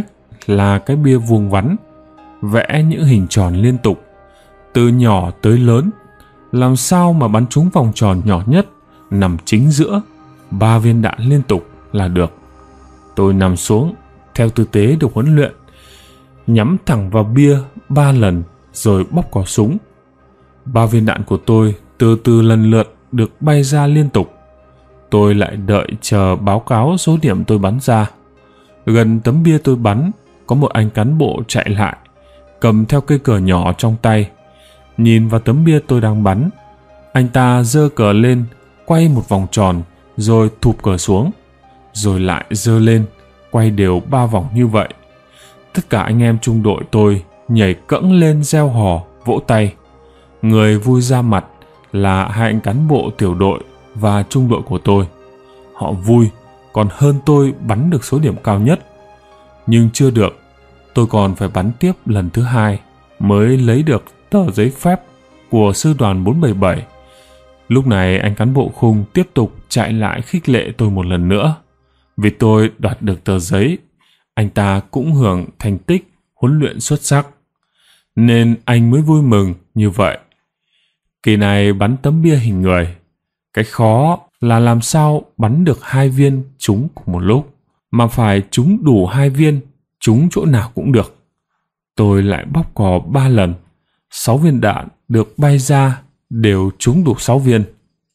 là cái bia vuông vắn, vẽ những hình tròn liên tục, từ nhỏ tới lớn. Làm sao mà bắn trúng vòng tròn nhỏ nhất, nằm chính giữa, ba viên đạn liên tục là được. Tôi nằm xuống, theo tư thế được huấn luyện, nhắm thẳng vào bia ba lần rồi bóp cò súng. Ba viên đạn của tôi từ từ lần lượt được bay ra liên tục. Tôi lại đợi chờ báo cáo số điểm tôi bắn ra. Gần tấm bia tôi bắn, có một anh cán bộ chạy lại, cầm theo cây cờ nhỏ trong tay. Nhìn vào tấm bia tôi đang bắn, anh ta giơ cờ lên, quay một vòng tròn, rồi thụp cờ xuống, rồi lại giơ lên, quay đều ba vòng như vậy. Tất cả anh em trung đội tôi nhảy cẫng lên reo hò, vỗ tay. Người vui ra mặt là hai anh cán bộ tiểu đội và trung đội của tôi. Họ vui còn hơn tôi bắn được số điểm cao nhất. Nhưng chưa được, tôi còn phải bắn tiếp lần thứ hai mới lấy được tờ giấy phép của sư đoàn bốn bảy bảy. Lúc này anh cán bộ khung tiếp tục chạy lại khích lệ tôi một lần nữa. Vì tôi đoạt được tờ giấy, anh ta cũng hưởng thành tích huấn luyện xuất sắc, nên anh mới vui mừng như vậy. Kỳ này bắn tấm bia hình người, cái khó là làm sao bắn được hai viên trúng cùng một lúc, mà phải trúng đủ hai viên, trúng chỗ nào cũng được. Tôi lại bóp cò ba lần, sáu viên đạn được bay ra đều trúng đủ sáu viên.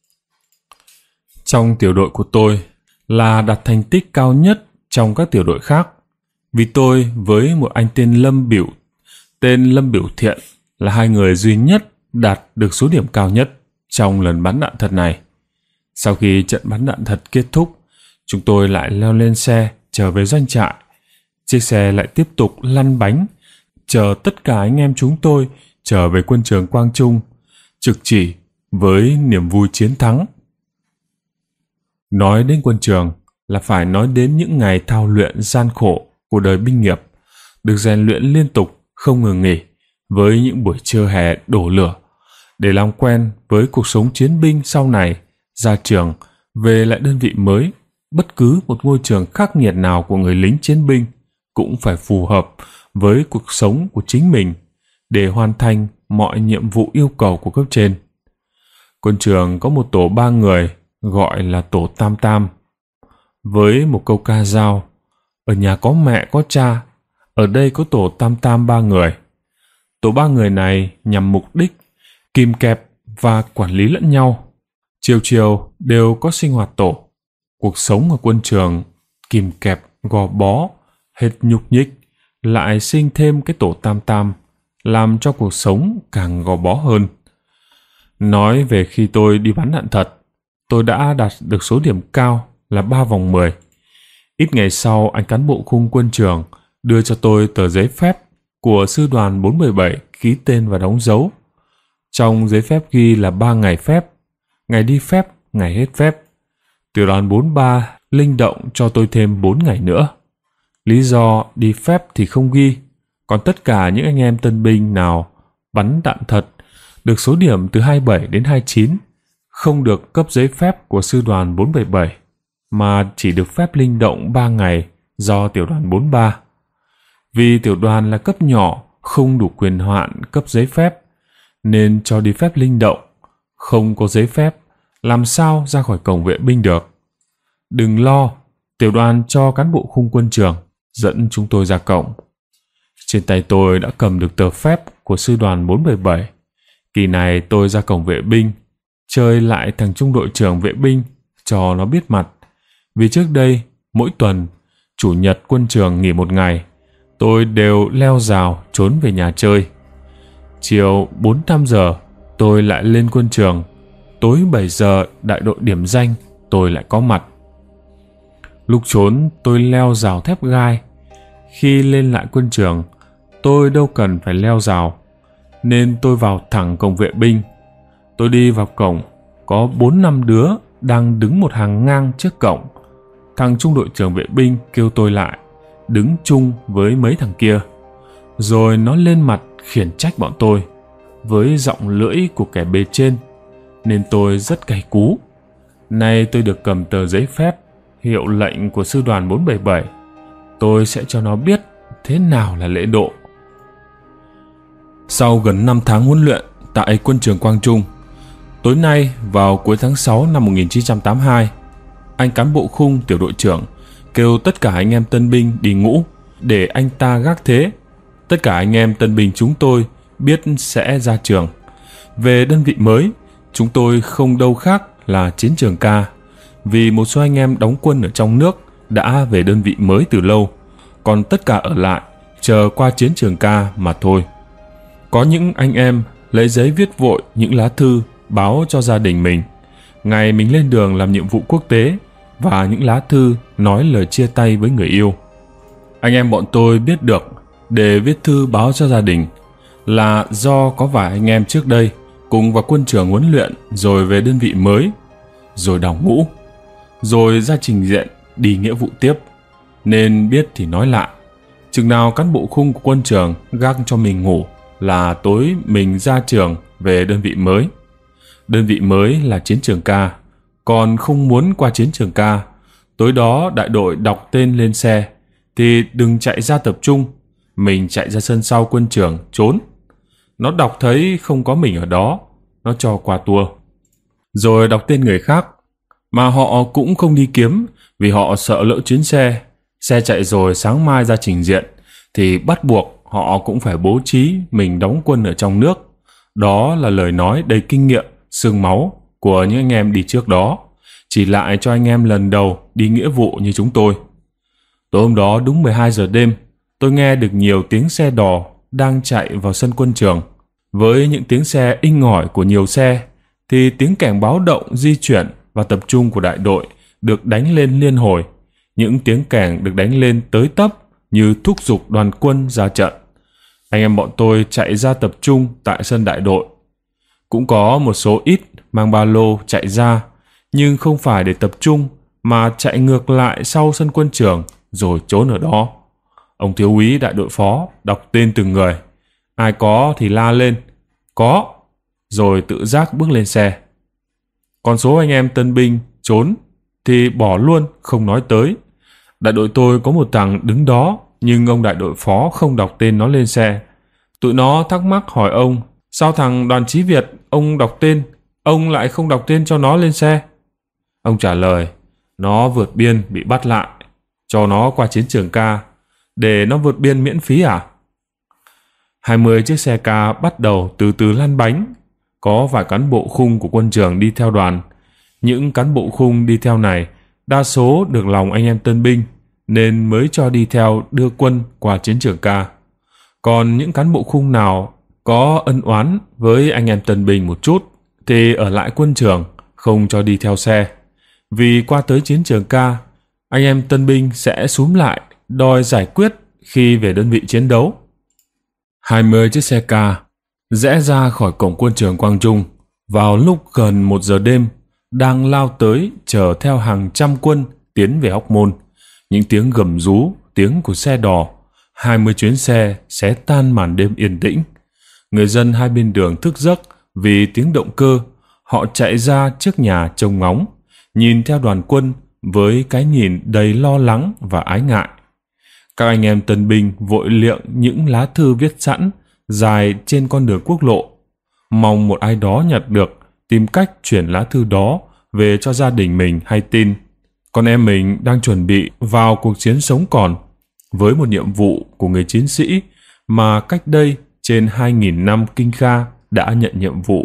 Trong tiểu đội của tôi là đạt thành tích cao nhất trong các tiểu đội khác, vì tôi với một anh tên Lâm Biểu, tên Lâm Biểu Thiện là hai người duy nhất đạt được số điểm cao nhất trong lần bắn đạn thật này. Sau khi trận bắn đạn thật kết thúc, chúng tôi lại leo lên xe trở về doanh trại. Chiếc xe lại tiếp tục lăn bánh, chờ tất cả anh em chúng tôi trở về quân trường Quang Trung, trực chỉ với niềm vui chiến thắng. Nói đến quân trường là phải nói đến những ngày thao luyện gian khổ của đời binh nghiệp, được rèn luyện liên tục không ngừng nghỉ, với những buổi trưa hè đổ lửa, để làm quen với cuộc sống chiến binh sau này. Ra trường, về lại đơn vị mới, bất cứ một ngôi trường khắc nghiệt nào của người lính chiến binh cũng phải phù hợp với cuộc sống của chính mình để hoàn thành mọi nhiệm vụ yêu cầu của cấp trên. Quân trường có một tổ ba người gọi là tổ Tam Tam, với một câu ca dao: ở nhà có mẹ có cha, ở đây có tổ Tam Tam ba người. Tổ ba người này nhằm mục đích kìm kẹp và quản lý lẫn nhau. Chiều chiều đều có sinh hoạt tổ. Cuộc sống ở quân trường kìm kẹp, gò bó, hết nhúc nhích, lại sinh thêm cái tổ Tam Tam, làm cho cuộc sống càng gò bó hơn. Nói về khi tôi đi bắn đạn thật, tôi đã đạt được số điểm cao là ba vòng mười. Ít ngày sau, anh cán bộ khung quân trường đưa cho tôi tờ giấy phép của sư đoàn bốn bảy bảy ký tên và đóng dấu. Trong giấy phép ghi là ba ngày phép, ngày đi phép, ngày hết phép. Tiểu đoàn bốn ba linh động cho tôi thêm bốn ngày nữa. Lý do đi phép thì không ghi, còn tất cả những anh em tân binh nào bắn đạn thật được số điểm từ hai mươi bảy đến hai mươi chín không được cấp giấy phép của sư đoàn bốn bảy bảy, mà chỉ được phép linh động ba ngày do tiểu đoàn bốn ba. Vì tiểu đoàn là cấp nhỏ, không đủ quyền hạn cấp giấy phép, nên cho đi phép linh động. Không có giấy phép, làm sao ra khỏi cổng vệ binh được? Đừng lo, tiểu đoàn cho cán bộ khung quân trường dẫn chúng tôi ra cổng. Trên tay tôi đã cầm được tờ phép của sư đoàn bốn bảy bảy. Kỳ này tôi ra cổng vệ binh, chơi lại thằng trung đội trưởng vệ binh cho nó biết mặt. Vì trước đây, mỗi tuần, chủ nhật quân trường nghỉ một ngày, tôi đều leo rào trốn về nhà chơi. Chiều bốn năm giờ, tôi lại lên quân trường. Tối bảy giờ đại đội điểm danh, tôi lại có mặt. Lúc trốn, tôi leo rào thép gai. Khi lên lại quân trường, tôi đâu cần phải leo rào, nên tôi vào thẳng cổng vệ binh. Tôi đi vào cổng, có bốn năm đứa đang đứng một hàng ngang trước cổng. Thằng trung đội trưởng vệ binh kêu tôi lại, đứng chung với mấy thằng kia. Rồi nó lên mặt khiển trách bọn tôi, với giọng lưỡi của kẻ bề trên, nên tôi rất cay cú. Nay tôi được cầm tờ giấy phép, hiệu lệnh của sư đoàn bốn bảy bảy. Tôi sẽ cho nó biết thế nào là lễ độ. Sau gần năm tháng huấn luyện tại quân trường Quang Trung, tối nay vào cuối tháng sáu năm một nghìn chín trăm tám mươi hai, anh cán bộ khung tiểu đội trưởng kêu tất cả anh em tân binh đi ngũ để anh ta gác thế. Tất cả anh em tân binh chúng tôi biết sẽ ra trường. Về đơn vị mới, chúng tôi không đâu khác là chiến trường ca, vì một số anh em đóng quân ở trong nước đã về đơn vị mới từ lâu, còn tất cả ở lại chờ qua chiến trường ca mà thôi. Có những anh em lấy giấy viết vội những lá thư báo cho gia đình mình ngày mình lên đường làm nhiệm vụ quốc tế, và những lá thư nói lời chia tay với người yêu. Anh em bọn tôi biết được để viết thư báo cho gia đình là do có vài anh em trước đây cùng vào quân trường huấn luyện rồi về đơn vị mới, rồi đào ngũ, rồi ra trình diện đi nghĩa vụ tiếp, nên biết thì nói lại. Chừng nào cán bộ khung của quân trường gác cho mình ngủ là tối mình ra trường về đơn vị mới. Đơn vị mới là chiến trường ca, còn không muốn qua chiến trường ca, tối đó đại đội đọc tên lên xe thì đừng chạy ra tập trung, mình chạy ra sân sau quân trường trốn. Nó đọc thấy không có mình ở đó, nó cho qua tour. Rồi đọc tên người khác, mà họ cũng không đi kiếm vì họ sợ lỡ chuyến xe. Xe chạy rồi sáng mai ra trình diện thì bắt buộc họ cũng phải bố trí mình đóng quân ở trong nước. Đó là lời nói đầy kinh nghiệm, xương máu của những anh em đi trước đó, chỉ lại cho anh em lần đầu đi nghĩa vụ như chúng tôi. Tối hôm đó đúng mười hai giờ đêm, tôi nghe được nhiều tiếng xe đò đang chạy vào sân quân trường. Với những tiếng xe inh ỏi của nhiều xe thì tiếng kèn báo động di chuyển và tập trung của đại đội được đánh lên liên hồi. Những tiếng kèn được đánh lên tới tấp như thúc giục đoàn quân ra trận. Anh em bọn tôi chạy ra tập trung tại sân đại đội. Cũng có một số ít mang ba lô chạy ra, nhưng không phải để tập trung mà chạy ngược lại sau sân quân trường rồi trốn ở đó. Ông thiếu úy đại đội phó đọc tên từng người, ai có thì la lên có, rồi tự giác bước lên xe. Còn số anh em tân binh trốn thì bỏ luôn, không nói tới. Đại đội tôi có một thằng đứng đó, nhưng ông đại đội phó không đọc tên nó lên xe. Tụi nó thắc mắc hỏi ông, sao thằng Đoàn Chí Việt ông đọc tên, ông lại không đọc tên cho nó lên xe? Ông trả lời, nó vượt biên bị bắt lại, cho nó qua chiến trường ca để nó vượt biên miễn phí à? hai mươi chiếc xe ca bắt đầu từ từ lăn bánh. Có vài cán bộ khung của quân trường đi theo đoàn. Những cán bộ khung đi theo này đa số được lòng anh em tân binh nên mới cho đi theo đưa quân qua chiến trường ca. Còn những cán bộ khung nào có ân oán với anh em tân binh một chút thì ở lại quân trường, không cho đi theo xe. Vì qua tới chiến trường ca, anh em tân binh sẽ xúm lại đòi giải quyết khi về đơn vị chiến đấu. hai mươi chiếc xe ca rẽ ra khỏi cổng quân trường Quang Trung vào lúc gần một giờ đêm, đang lao tới chở theo hàng trăm quân tiến về Hóc Môn. Những tiếng gầm rú, tiếng của xe đò, hai mươi chuyến xe xé tan màn đêm yên tĩnh. Người dân hai bên đường thức giấc vì tiếng động cơ. Họ chạy ra trước nhà trông ngóng, nhìn theo đoàn quân với cái nhìn đầy lo lắng và ái ngại. Các anh em tân binh vội liệng những lá thư viết sẵn dài trên con đường quốc lộ, mong một ai đó nhặt được, tìm cách chuyển lá thư đó về cho gia đình mình hay tin. Con em mình đang chuẩn bị vào cuộc chiến sống còn với một nhiệm vụ của người chiến sĩ mà cách đây trên hai nghìn năm Kinh Kha đã nhận nhiệm vụ.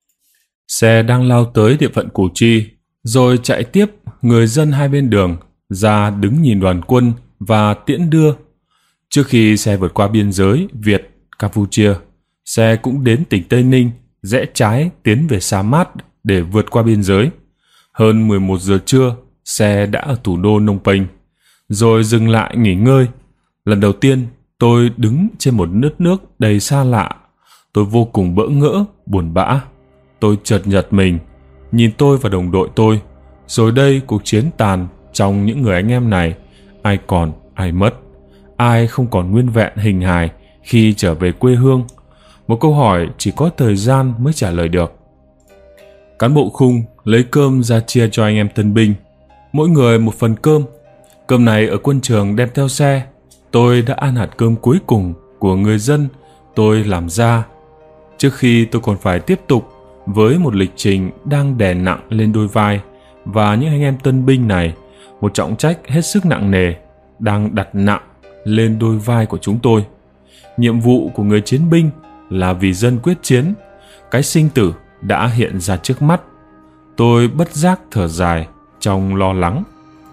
Xe đang lao tới địa phận Củ Chi, rồi chạy tiếp người dân hai bên đường ra đứng nhìn đoàn quân và tiễn đưa. Trước khi xe vượt qua biên giới Việt, Campuchia, xe cũng đến tỉnh Tây Ninh, rẽ trái tiến về Sa Mát để vượt qua biên giới. Hơn mười một giờ trưa, xe đã ở thủ đô Phnom Penh, rồi dừng lại nghỉ ngơi. Lần đầu tiên, tôi đứng trên một đất nước đầy xa lạ. Tôi vô cùng bỡ ngỡ, buồn bã. Tôi chợt giật mình, nhìn tôi và đồng đội tôi. Rồi đây cuộc chiến tàn trong những người anh em này, ai còn, ai mất. Ai không còn nguyên vẹn hình hài khi trở về quê hương? Một câu hỏi chỉ có thời gian mới trả lời được. Cán bộ khung lấy cơm ra chia cho anh em tân binh, mỗi người một phần cơm. Cơm này ở quân trường đem theo xe, tôi đã ăn hạt cơm cuối cùng của người dân tôi làm ra, trước khi tôi còn phải tiếp tục với một lịch trình đang đè nặng lên đôi vai và những anh em tân binh này, một trọng trách hết sức nặng nề đang đặt nặng lên đôi vai của chúng tôi. Nhiệm vụ của người chiến binh là vì dân quyết chiến. Cái sinh tử đã hiện ra trước mắt. Tôi bất giác thở dài trong lo lắng.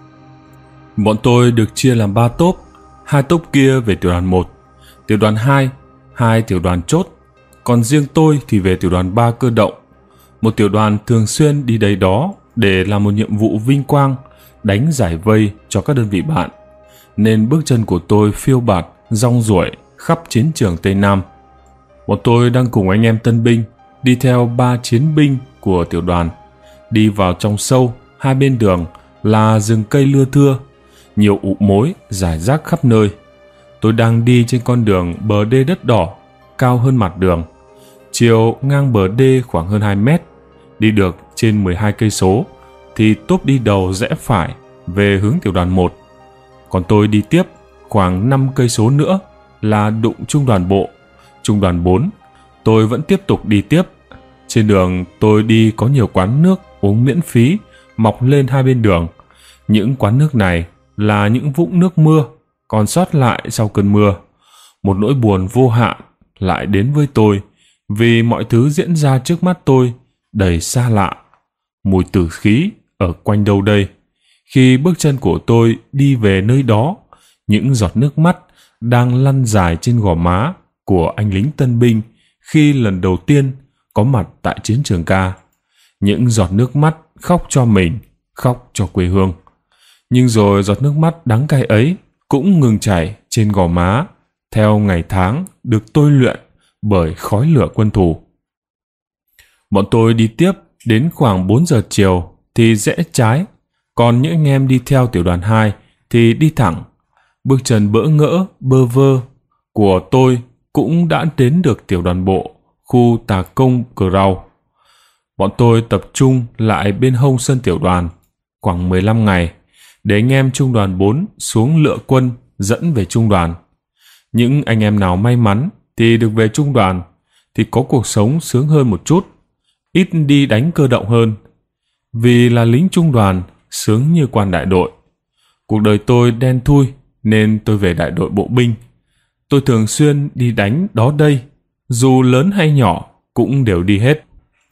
Bọn tôi được chia làm ba tốp. Hai tốp kia về tiểu đoàn một, tiểu đoàn hai, hai tiểu đoàn chốt. Còn riêng tôi thì về tiểu đoàn ba cơ động. Một tiểu đoàn thường xuyên đi đây đó để làm một nhiệm vụ vinh quang, đánh giải vây cho các đơn vị bạn. Nên bước chân của tôi phiêu bạt, rong ruổi khắp chiến trường Tây Nam. Bọn tôi đang cùng anh em tân binh đi theo ba chiến binh của tiểu đoàn. Đi vào trong sâu, hai bên đường là rừng cây lưa thưa, nhiều ụ mối rải rác khắp nơi. Tôi đang đi trên con đường bờ đê đất đỏ, cao hơn mặt đường. Chiều ngang bờ đê khoảng hơn hai mét. Đi được trên mười hai cây số thì tốp đi đầu rẽ phải về hướng tiểu đoàn một. Còn tôi đi tiếp khoảng năm cây số nữa là đụng trung đoàn bộ, trung đoàn bốn. Tôi vẫn tiếp tục đi tiếp. Trên đường tôi đi có nhiều quán nước uống miễn phí mọc lên hai bên đường. Những quán nước này là những vũng nước mưa còn sót lại sau cơn mưa. Một nỗi buồn vô hạn lại đến với tôi vì mọi thứ diễn ra trước mắt tôi đầy xa lạ. Mùi tử khí ở quanh đâu đây? Khi bước chân của tôi đi về nơi đó, những giọt nước mắt đang lăn dài trên gò má của anh lính tân binh khi lần đầu tiên có mặt tại chiến trường ca. Những giọt nước mắt khóc cho mình, khóc cho quê hương. Nhưng rồi giọt nước mắt đắng cay ấy cũng ngừng chảy trên gò má theo ngày tháng được tôi luyện bởi khói lửa quân thù. Bọn tôi đi tiếp đến khoảng bốn giờ chiều thì rẽ trái, còn những anh em đi theo tiểu đoàn hai thì đi thẳng. Bước chân bỡ ngỡ, bơ vơ của tôi cũng đã đến được tiểu đoàn bộ, khu Tà Công Cờ Rau. Bọn tôi tập trung lại bên hông sân tiểu đoàn khoảng mười lăm ngày để anh em trung đoàn bốn xuống lựa quân dẫn về trung đoàn. Những anh em nào may mắn thì được về trung đoàn thì có cuộc sống sướng hơn một chút, ít đi đánh cơ động hơn. Vì là lính trung đoàn, sướng như quan đại đội. Cuộc đời tôi đen thui nên tôi về đại đội bộ binh. Tôi thường xuyên đi đánh đó đây, dù lớn hay nhỏ cũng đều đi hết.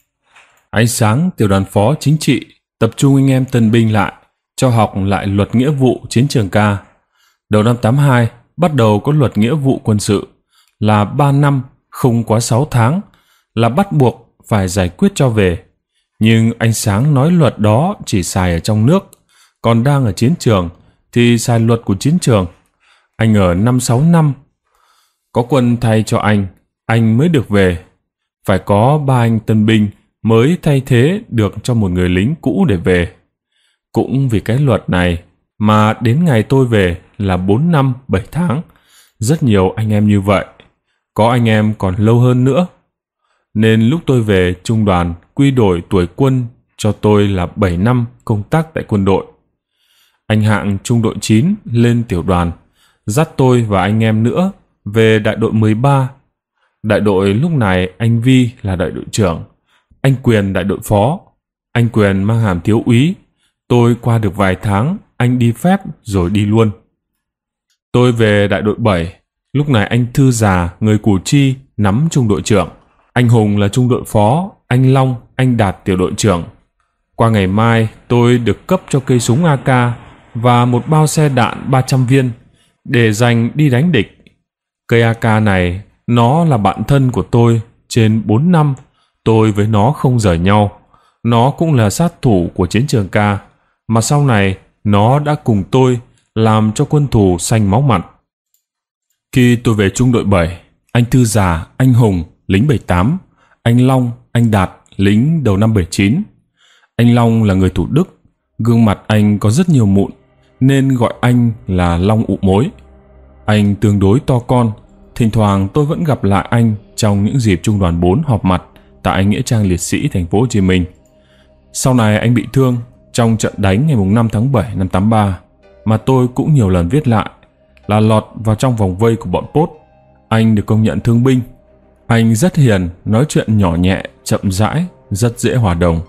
Ánh sáng tiểu đoàn phó chính trị tập trung anh em tân binh lại, cho học lại luật nghĩa vụ chiến trường ca. Đầu năm tám hai bắt đầu có luật nghĩa vụ quân sự là ba năm không quá sáu tháng, là bắt buộc phải giải quyết cho về. Nhưng anh Sáng nói luật đó chỉ xài ở trong nước, còn đang ở chiến trường thì xài luật của chiến trường. Anh ở năm sáu năm, có quân thay cho anh, anh mới được về. Phải có ba anh tân binh mới thay thế được cho một người lính cũ để về. Cũng vì cái luật này mà đến ngày tôi về là bốn năm bảy tháng. Rất nhiều anh em như vậy, có anh em còn lâu hơn nữa. Nên lúc tôi về trung đoàn quy đổi tuổi quân cho tôi là bảy năm công tác tại quân đội. Anh Hạng trung đội chín lên tiểu đoàn, dắt tôi và anh em nữa về đại đội mười ba. Đại đội lúc này anh Vi là đại đội trưởng, anh Quyền đại đội phó. Anh Quyền mang hàm thiếu úy. Tôi qua được vài tháng, anh đi phép rồi đi luôn. Tôi về đại đội bảy, lúc này anh Thư Già, người Củ Chi, nắm trung đội trưởng. Anh Hùng là trung đội phó, anh Long, anh Đạt tiểu đội trưởng. Qua ngày mai, tôi được cấp cho cây súng a ca và một bao xe đạn ba trăm viên để dành đi đánh địch. Cây a ca này, nó là bạn thân của tôi. Trên bốn năm, tôi với nó không rời nhau. Nó cũng là sát thủ của chiến trường ca, mà sau này nó đã cùng tôi làm cho quân thù xanh máu mặt. Khi tôi về trung đội bảy, anh Thư Già, anh Hùng, lính bảy tám, anh Long, anh Đạt, lính đầu năm bảy chín. Anh Long là người Thủ Đức, gương mặt anh có rất nhiều mụn, nên gọi anh là Long ụ mối. Anh tương đối to con, thỉnh thoảng tôi vẫn gặp lại anh trong những dịp trung đoàn bốn họp mặt tại Nghĩa trang liệt sĩ thành phố Hồ Chí Minh. Sau này anh bị thương trong trận đánh ngày năm tháng bảy năm tám ba mà tôi cũng nhiều lần viết lại, là lọt vào trong vòng vây của bọn Pốt. Anh được công nhận thương binh. Anh rất hiền, nói chuyện nhỏ nhẹ, chậm rãi, rất dễ hòa đồng.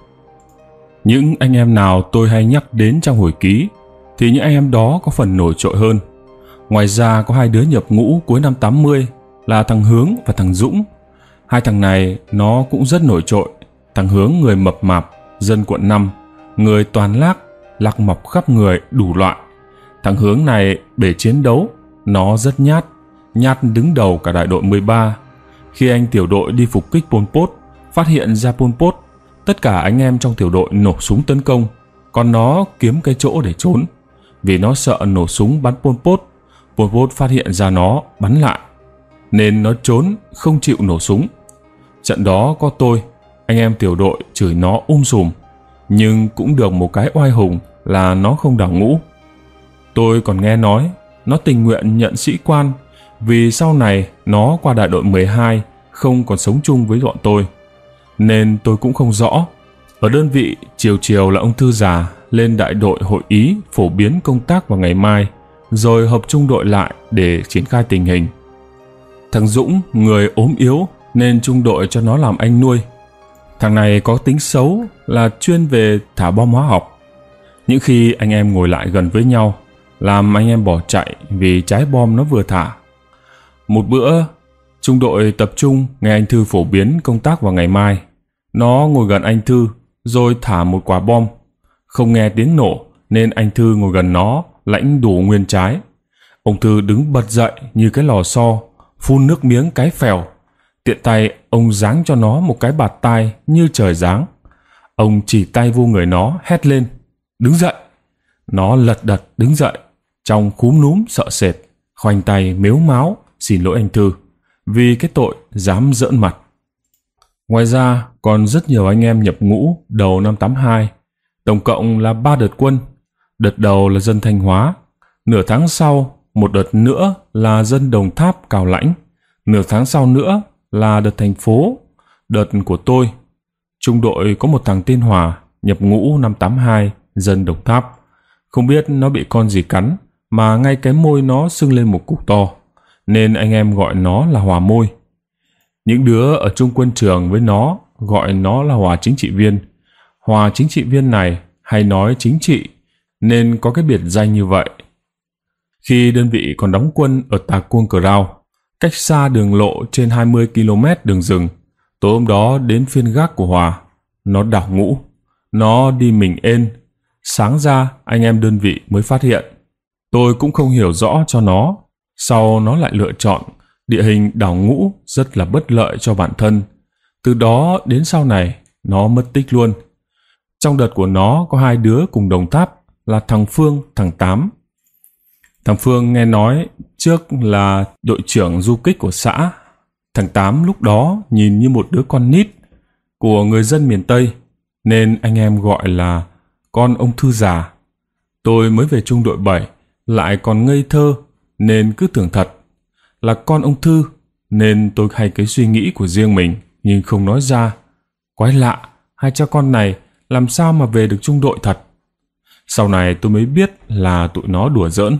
Những anh em nào tôi hay nhắc đến trong hồi ký thì những anh em đó có phần nổi trội hơn. Ngoài ra có hai đứa nhập ngũ cuối năm tám mươi là thằng Hướng và thằng Dũng. Hai thằng này nó cũng rất nổi trội. Thằng Hướng người mập mạp, dân quận năm, người toàn lác, lác mọc khắp người đủ loại. Thằng Hướng này bể chiến đấu, nó rất nhát, nhát đứng đầu cả đại đội mười ba. Khi anh tiểu đội đi phục kích Pol Pot, phát hiện ra Pol Pot, tất cả anh em trong tiểu đội nổ súng tấn công, còn nó kiếm cái chỗ để trốn. Vì nó sợ nổ súng bắn Pol Pot, Pol Pot phát hiện ra nó bắn lại, nên nó trốn không chịu nổ súng. Trận đó có tôi, anh em tiểu đội chửi nó um sùm, nhưng cũng được một cái oai hùng là nó không đào ngũ. Tôi còn nghe nói nó tình nguyện nhận sĩ quan vì sau này nó qua đại đội mười hai không còn sống chung với bọn tôi, nên tôi cũng không rõ. Ở đơn vị, chiều chiều là ông Thư già lên đại đội hội ý phổ biến công tác vào ngày mai, rồi hợp trung đội lại để triển khai tình hình. Thằng Dũng người ốm yếu nên trung đội cho nó làm anh nuôi. Thằng này có tính xấu là chuyên về thả bom hóa học. Những khi anh em ngồi lại gần với nhau, làm anh em bỏ chạy vì trái bom nó vừa thả. Một bữa, trung đội tập trung nghe anh Thư phổ biến công tác vào ngày mai. Nó ngồi gần anh Thư rồi thả một quả bom. Không nghe tiếng nổ nên anh Thư ngồi gần nó lãnh đủ nguyên trái. Ông Thư đứng bật dậy như cái lò xo, phun nước miếng cái phèo. Tiện tay ông giáng cho nó một cái bạt tai như trời giáng. Ông chỉ tay vô người nó hét lên: "Đứng dậy!" Nó lật đật đứng dậy, trong cúm núm sợ sệt, khoanh tay mếu máo xin lỗi anh Thư vì cái tội dám giỡn mặt. Ngoài ra còn rất nhiều anh em nhập ngũ đầu năm tám hai, tổng cộng là ba đợt quân. Đợt đầu là dân Thanh Hóa, nửa tháng sau một đợt nữa là dân Đồng Tháp Cào Lãnh, nửa tháng sau nữa là đợt thành phố. Đợt của tôi, trung đội có một thằng tên Hòa nhập ngũ năm tám hai, dân Đồng Tháp. Không biết nó bị con gì cắn mà ngay cái môi nó sưng lên một cục to, nên anh em gọi nó là Hòa môi. Những đứa ở trung quân trường với nó gọi nó là Hòa chính trị viên. Hòa chính trị viên này hay nói chính trị nên có cái biệt danh như vậy. Khi đơn vị còn đóng quân ở Tà Cuông Cờ Rao, cách xa đường lộ trên hai mươi ki lô mét đường rừng, tối hôm đó đến phiên gác của Hòa. Nó đảo ngũ, nó đi mình ên. Sáng ra anh em đơn vị mới phát hiện. Tôi cũng không hiểu rõ cho nó. Sau nó lại lựa chọn địa hình đảo ngũ rất là bất lợi cho bản thân. Từ đó đến sau này nó mất tích luôn. Trong đợt của nó có hai đứa cùng Đồng Tháp là thằng Phương, thằng Tám. Thằng Phương nghe nói trước là đội trưởng du kích của xã. Thằng Tám lúc đó nhìn như một đứa con nít của người dân miền Tây, nên anh em gọi là con ông Thư già. Tôi mới về trung đội bảy, lại còn ngây thơ nên cứ tưởng thật là con ông Thư, nên tôi hay cái suy nghĩ của riêng mình nhưng không nói ra. Quái lạ, hai cha con này làm sao mà về được trung đội thật. Sau này tôi mới biết là tụi nó đùa giỡn.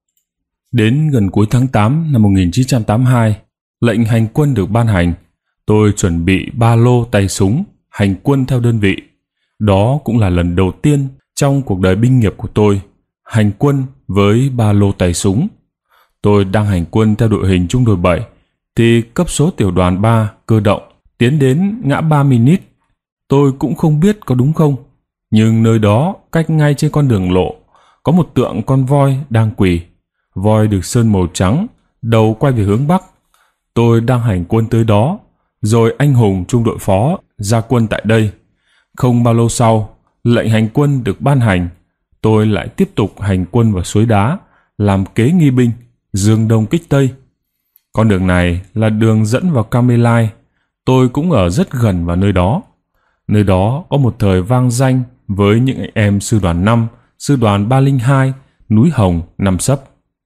Đến gần cuối tháng tám năm một nghìn chín trăm tám mươi hai, lệnh hành quân được ban hành. Tôi chuẩn bị ba lô tay súng, hành quân theo đơn vị. Đó cũng là lần đầu tiên trong cuộc đời binh nghiệp của tôi hành quân với ba lô tay súng. Tôi đang hành quân theo đội hình trung đội bảy thì cấp số tiểu đoàn ba cơ động tiến đến ngã ba Minit. Tôi cũng không biết có đúng không, nhưng nơi đó cách ngay trên con đường lộ có một tượng con voi đang quỳ. Voi được sơn màu trắng, đầu quay về hướng bắc. Tôi đang hành quân tới đó, rồi anh Hùng trung đội phó ra quân tại đây. Không bao lâu sau, lệnh hành quân được ban hành. Tôi lại tiếp tục hành quân vào suối đá, làm kế nghi binh, dương đông kích tây. Con đường này là đường dẫn vào Cam Mê Lai. Tôi cũng ở rất gần vào nơi đó. Nơi đó có một thời vang danh với những anh em sư đoàn năm, sư đoàn ba không hai, núi Hồng, Năm Sấp.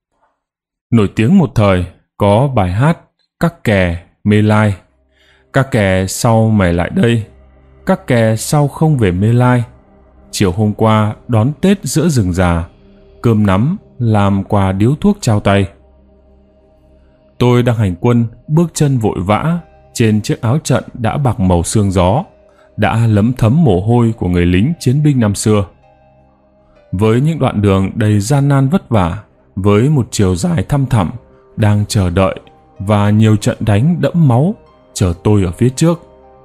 Nổi tiếng một thời có bài hát Các kè Mê Lai. Các kè sau mày lại đây, các kè sau không về Mê Lai. Chiều hôm qua đón Tết giữa rừng già, cơm nắm làm quà điếu thuốc trao tay. Tôi đang hành quân, bước chân vội vã, trên chiếc áo trận đã bạc màu sương gió, đã lấm thấm mồ hôi của người lính chiến binh năm xưa. Với những đoạn đường đầy gian nan vất vả, với một chiều dài thăm thẳm đang chờ đợi và nhiều trận đánh đẫm máu chờ tôi ở phía trước.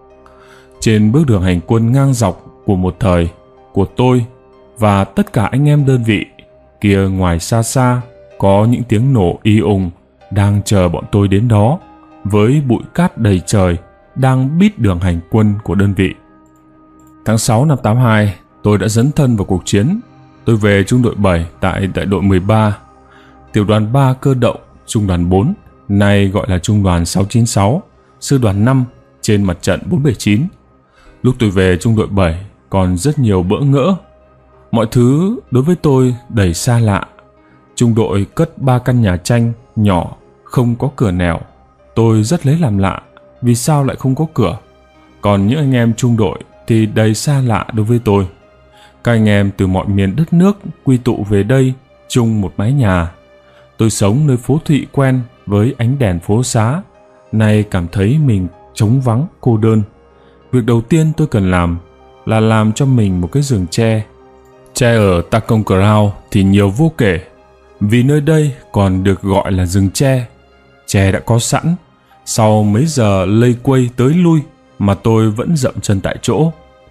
Trên bước đường hành quân ngang dọc của một thời, của tôi và tất cả anh em đơn vị, kia ngoài xa xa có những tiếng nổ y ùng đang chờ bọn tôi đến đó, với bụi cát đầy trời đang bít đường hành quân của đơn vị. Tháng sáu năm tám hai, tôi đã dấn thân vào cuộc chiến. Tôi về trung đội bảy tại đại đội mười ba, tiểu đoàn ba cơ động, trung đoàn bốn, nay gọi là trung đoàn sáu chín sáu, sư đoàn năm trên mặt trận bốn bảy chín. Lúc tôi về trung đội bảy còn rất nhiều bỡ ngỡ. Mọi thứ đối với tôi đầy xa lạ. Trung đội cất ba căn nhà tranh nhỏ, không có cửa nẻo. Tôi rất lấy làm lạ, vì sao lại không có cửa? Còn những anh em trung đội thì đầy xa lạ đối với tôi. Các anh em từ mọi miền đất nước quy tụ về đây chung một mái nhà. Tôi sống nơi phố thị quen với ánh đèn phố xá, nay cảm thấy mình trống vắng, cô đơn. Việc đầu tiên tôi cần làm là làm cho mình một cái giường tre. Tre ở Takong Krao thì nhiều vô kể, vì nơi đây còn được gọi là rừng tre. Tre đã có sẵn, sau mấy giờ lây quây tới lui mà tôi vẫn dậm chân tại chỗ.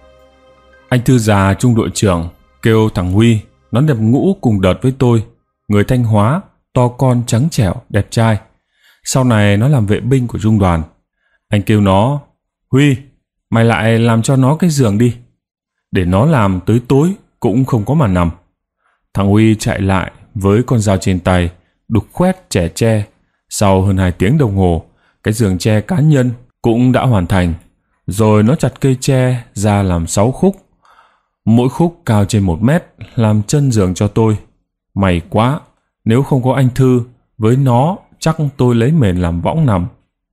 Anh thư già trung đội trưởng kêu thằng Huy, nó nhập ngũ cùng đợt với tôi, người Thanh Hóa, to con trắng trẻo, đẹp trai. Sau này nó làm vệ binh của trung đoàn. Anh kêu nó, Huy, mày lại làm cho nó cái giường đi, để nó làm tới tối cũng không có mà nằm. Thằng Huy chạy lại với con dao trên tay, đục khoét chẻ tre. Sau hơn hai tiếng đồng hồ, cái giường tre cá nhân cũng đã hoàn thành. Rồi nó chặt cây tre ra làm sáu khúc, mỗi khúc cao trên một mét, làm chân giường cho tôi. May quá, nếu không có anh Thư với nó chắc tôi lấy mền làm võng nằm.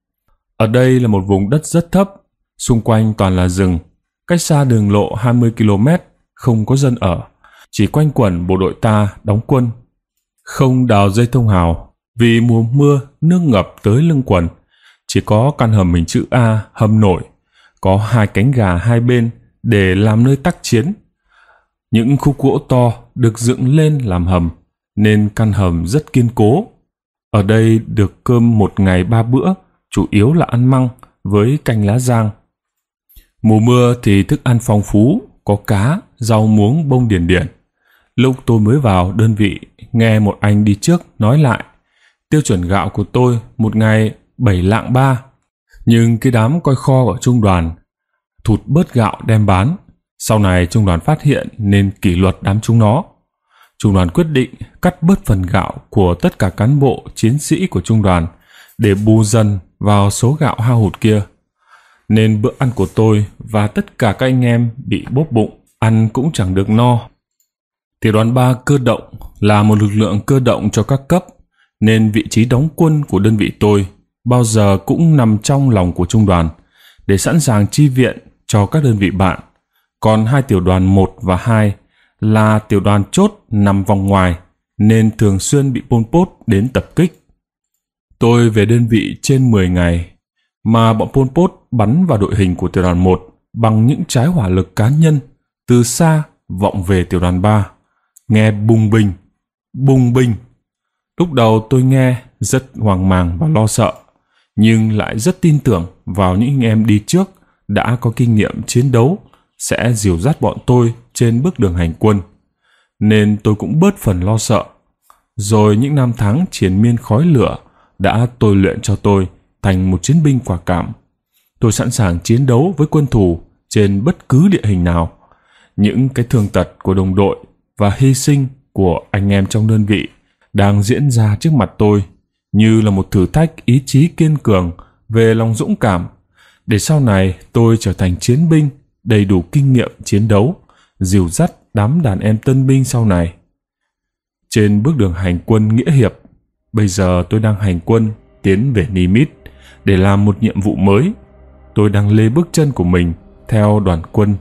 Ở đây là một vùng đất rất thấp, xung quanh toàn là rừng, cách xa đường lộ hai mươi ki lô mét, không có dân ở, chỉ quanh quẩn bộ đội ta đóng quân. Không đào dây thông hào, vì mùa mưa nước ngập tới lưng quần. Chỉ có căn hầm hình chữ A, hầm nổi, có hai cánh gà hai bên để làm nơi tác chiến. Những khúc gỗ to được dựng lên làm hầm, nên căn hầm rất kiên cố. Ở đây được cơm một ngày ba bữa, chủ yếu là ăn măng với canh lá giang. Mùa mưa thì thức ăn phong phú, có cá, rau muống bông điển điển. Lúc tôi mới vào đơn vị, nghe một anh đi trước nói lại, tiêu chuẩn gạo của tôi một ngày bảy lạng ba. Nhưng cái đám coi kho của trung đoàn thụt bớt gạo đem bán. Sau này trung đoàn phát hiện nên kỷ luật đám chúng nó. Trung đoàn quyết định cắt bớt phần gạo của tất cả cán bộ, chiến sĩ của trung đoàn để bù dần vào số gạo hao hụt kia. Nên bữa ăn của tôi và tất cả các anh em bị bốp bụng, ăn cũng chẳng được no. Tiểu đoàn ba cơ động là một lực lượng cơ động cho các cấp, nên vị trí đóng quân của đơn vị tôi bao giờ cũng nằm trong lòng của trung đoàn, để sẵn sàng chi viện cho các đơn vị bạn. Còn hai tiểu đoàn một và hai là tiểu đoàn chốt nằm vòng ngoài, nên thường xuyên bị Pol Pot đến tập kích. Tôi về đơn vị trên mười ngày, mà bọn Pol Pot bắn vào đội hình của tiểu đoàn một bằng những trái hỏa lực cá nhân từ xa vọng về tiểu đoàn ba. Nghe bùng bình, bùng bình. Lúc đầu tôi nghe rất hoang mang và lo sợ, nhưng lại rất tin tưởng vào những anh em đi trước đã có kinh nghiệm chiến đấu sẽ dìu dắt bọn tôi trên bước đường hành quân, nên tôi cũng bớt phần lo sợ. Rồi những năm tháng triền miên khói lửa đã tôi luyện cho tôi thành một chiến binh quả cảm. Tôi sẵn sàng chiến đấu với quân thù trên bất cứ địa hình nào. Những cái thương tật của đồng đội và hy sinh của anh em trong đơn vị đang diễn ra trước mặt tôi như là một thử thách ý chí kiên cường về lòng dũng cảm, để sau này tôi trở thành chiến binh đầy đủ kinh nghiệm chiến đấu, dìu dắt đám đàn em tân binh sau này. Trên bước đường hành quân nghĩa hiệp, bây giờ tôi đang hành quân tiến về Nimitz để làm một nhiệm vụ mới. Tôi đang lê bước chân của mình theo đoàn quân.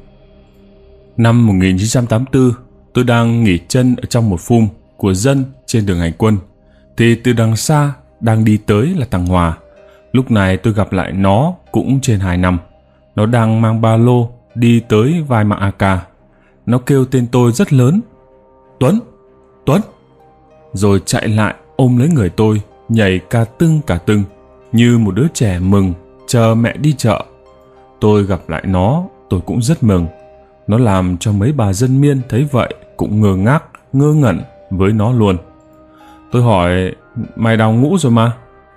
Năm một nghìn chín trăm tám mươi tư, tôi đang nghỉ chân ở trong một phum của dân trên đường hành quân, thì từ đằng xa đang đi tới là thằng Hòa. Lúc này tôi gặp lại nó cũng trên hai năm. Nó đang mang ba lô đi tới vai mạng a ca. Nó kêu tên tôi rất lớn: Tuấn, Tuấn. Rồi chạy lại ôm lấy người tôi, nhảy cả tưng cả tưng như một đứa trẻ mừng chờ mẹ đi chợ. Tôi gặp lại nó, tôi cũng rất mừng. Nó làm cho mấy bà dân miên thấy vậy cũng ngơ ngác, ngơ ngẩn với nó luôn. Tôi hỏi: mày đào ngũ rồi mà,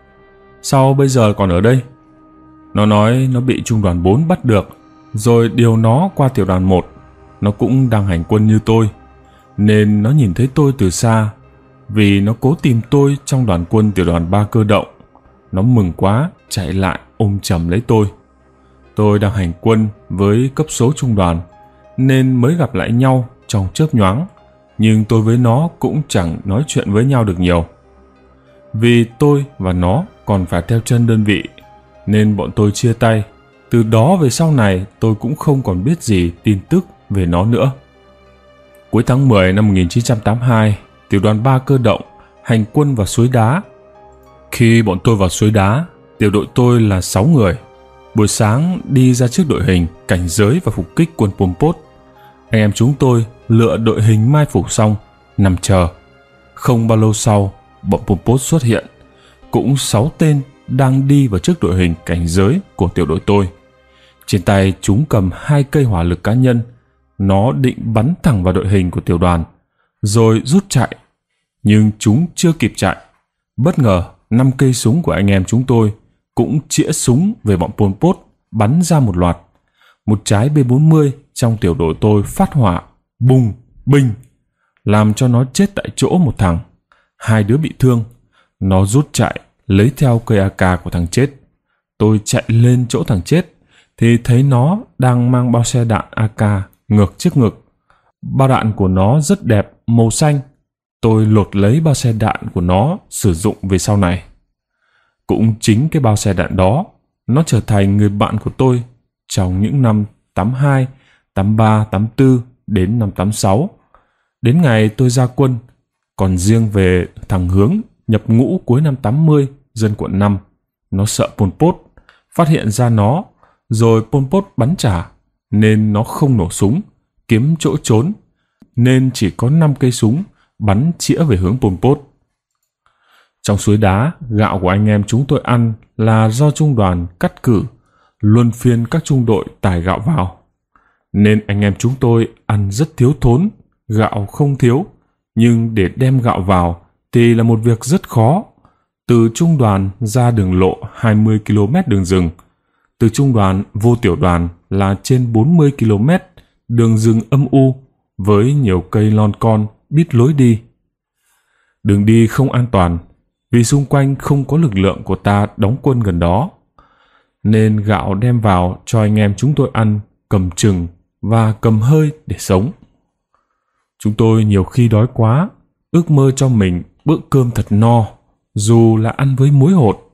sao bây giờ còn ở đây? Nó nói nó bị trung đoàn bốn bắt được, rồi điều nó qua tiểu đoàn một. Nó cũng đang hành quân như tôi, nên nó nhìn thấy tôi từ xa, vì nó cố tìm tôi trong đoàn quân tiểu đoàn ba cơ động. Nó mừng quá, chạy lại ôm chầm lấy tôi. Tôi đang hành quân với cấp số trung đoàn, nên mới gặp lại nhau trong chớp nhoáng, nhưng tôi với nó cũng chẳng nói chuyện với nhau được nhiều. Vì tôi và nó còn phải theo chân đơn vị, nên bọn tôi chia tay. Từ đó về sau này tôi cũng không còn biết gì tin tức về nó nữa. Cuối tháng mười năm một nghìn chín trăm tám mươi hai, tiểu đoàn ba cơ động hành quân vào suối đá. Khi bọn tôi vào suối đá, tiểu đội tôi là sáu người. Buổi sáng đi ra trước đội hình cảnh giới và phục kích quân Pol Pot. Anh em chúng tôi lựa đội hình mai phục xong, nằm chờ. Không bao lâu sau, bọn Pol Pot xuất hiện, cũng sáu tên đang đi vào trước đội hình cảnh giới của tiểu đội tôi. Trên tay chúng cầm hai cây hỏa lực cá nhân. Nó định bắn thẳng vào đội hình của tiểu đoàn, rồi rút chạy. Nhưng chúng chưa kịp chạy, bất ngờ năm cây súng của anh em chúng tôi cũng chĩa súng về bọn Pol Pot, bắn ra một loạt. Một trái B bốn mươi trong tiểu đội tôi phát hỏa, bùng, binh, làm cho nó chết tại chỗ một thằng. Hai đứa bị thương. Nó rút chạy, lấy theo cây a ca của thằng chết. Tôi chạy lên chỗ thằng chết, thì thấy nó đang mang bao xe đạn a ca ngược trước ngực. Bao đạn của nó rất đẹp, màu xanh. Tôi lột lấy bao xe đạn của nó sử dụng về sau này. Cũng chính cái bao xe đạn đó, nó trở thành người bạn của tôi trong những năm tám hai, tám ba, tám tư đến năm tám sáu. Đến ngày tôi ra quân. Còn riêng về thằng Hướng nhập ngũ cuối năm tám mươi, dân quận năm, nó sợ Pol Pot, phát hiện ra nó, rồi Pol Pot bắn trả, nên nó không nổ súng, kiếm chỗ trốn, nên chỉ có năm cây súng bắn chĩa về hướng Pol Pot. Trong suối đá, gạo của anh em chúng tôi ăn là do trung đoàn cắt cử, luân phiên các trung đội tải gạo vào. Nên anh em chúng tôi ăn rất thiếu thốn, gạo không thiếu, nhưng để đem gạo vào thì là một việc rất khó. Từ trung đoàn ra đường lộ hai mươi ki lô mét đường rừng, từ trung đoàn vô tiểu đoàn là trên bốn mươi ki lô mét đường rừng âm u với nhiều cây lon con bít lối đi. Đường đi không an toàn vì xung quanh không có lực lượng của ta đóng quân gần đó, nên gạo đem vào cho anh em chúng tôi ăn cầm chừng và cầm hơi để sống. Chúng tôi nhiều khi đói quá, ước mơ cho mình bữa cơm thật no, dù là ăn với muối hột.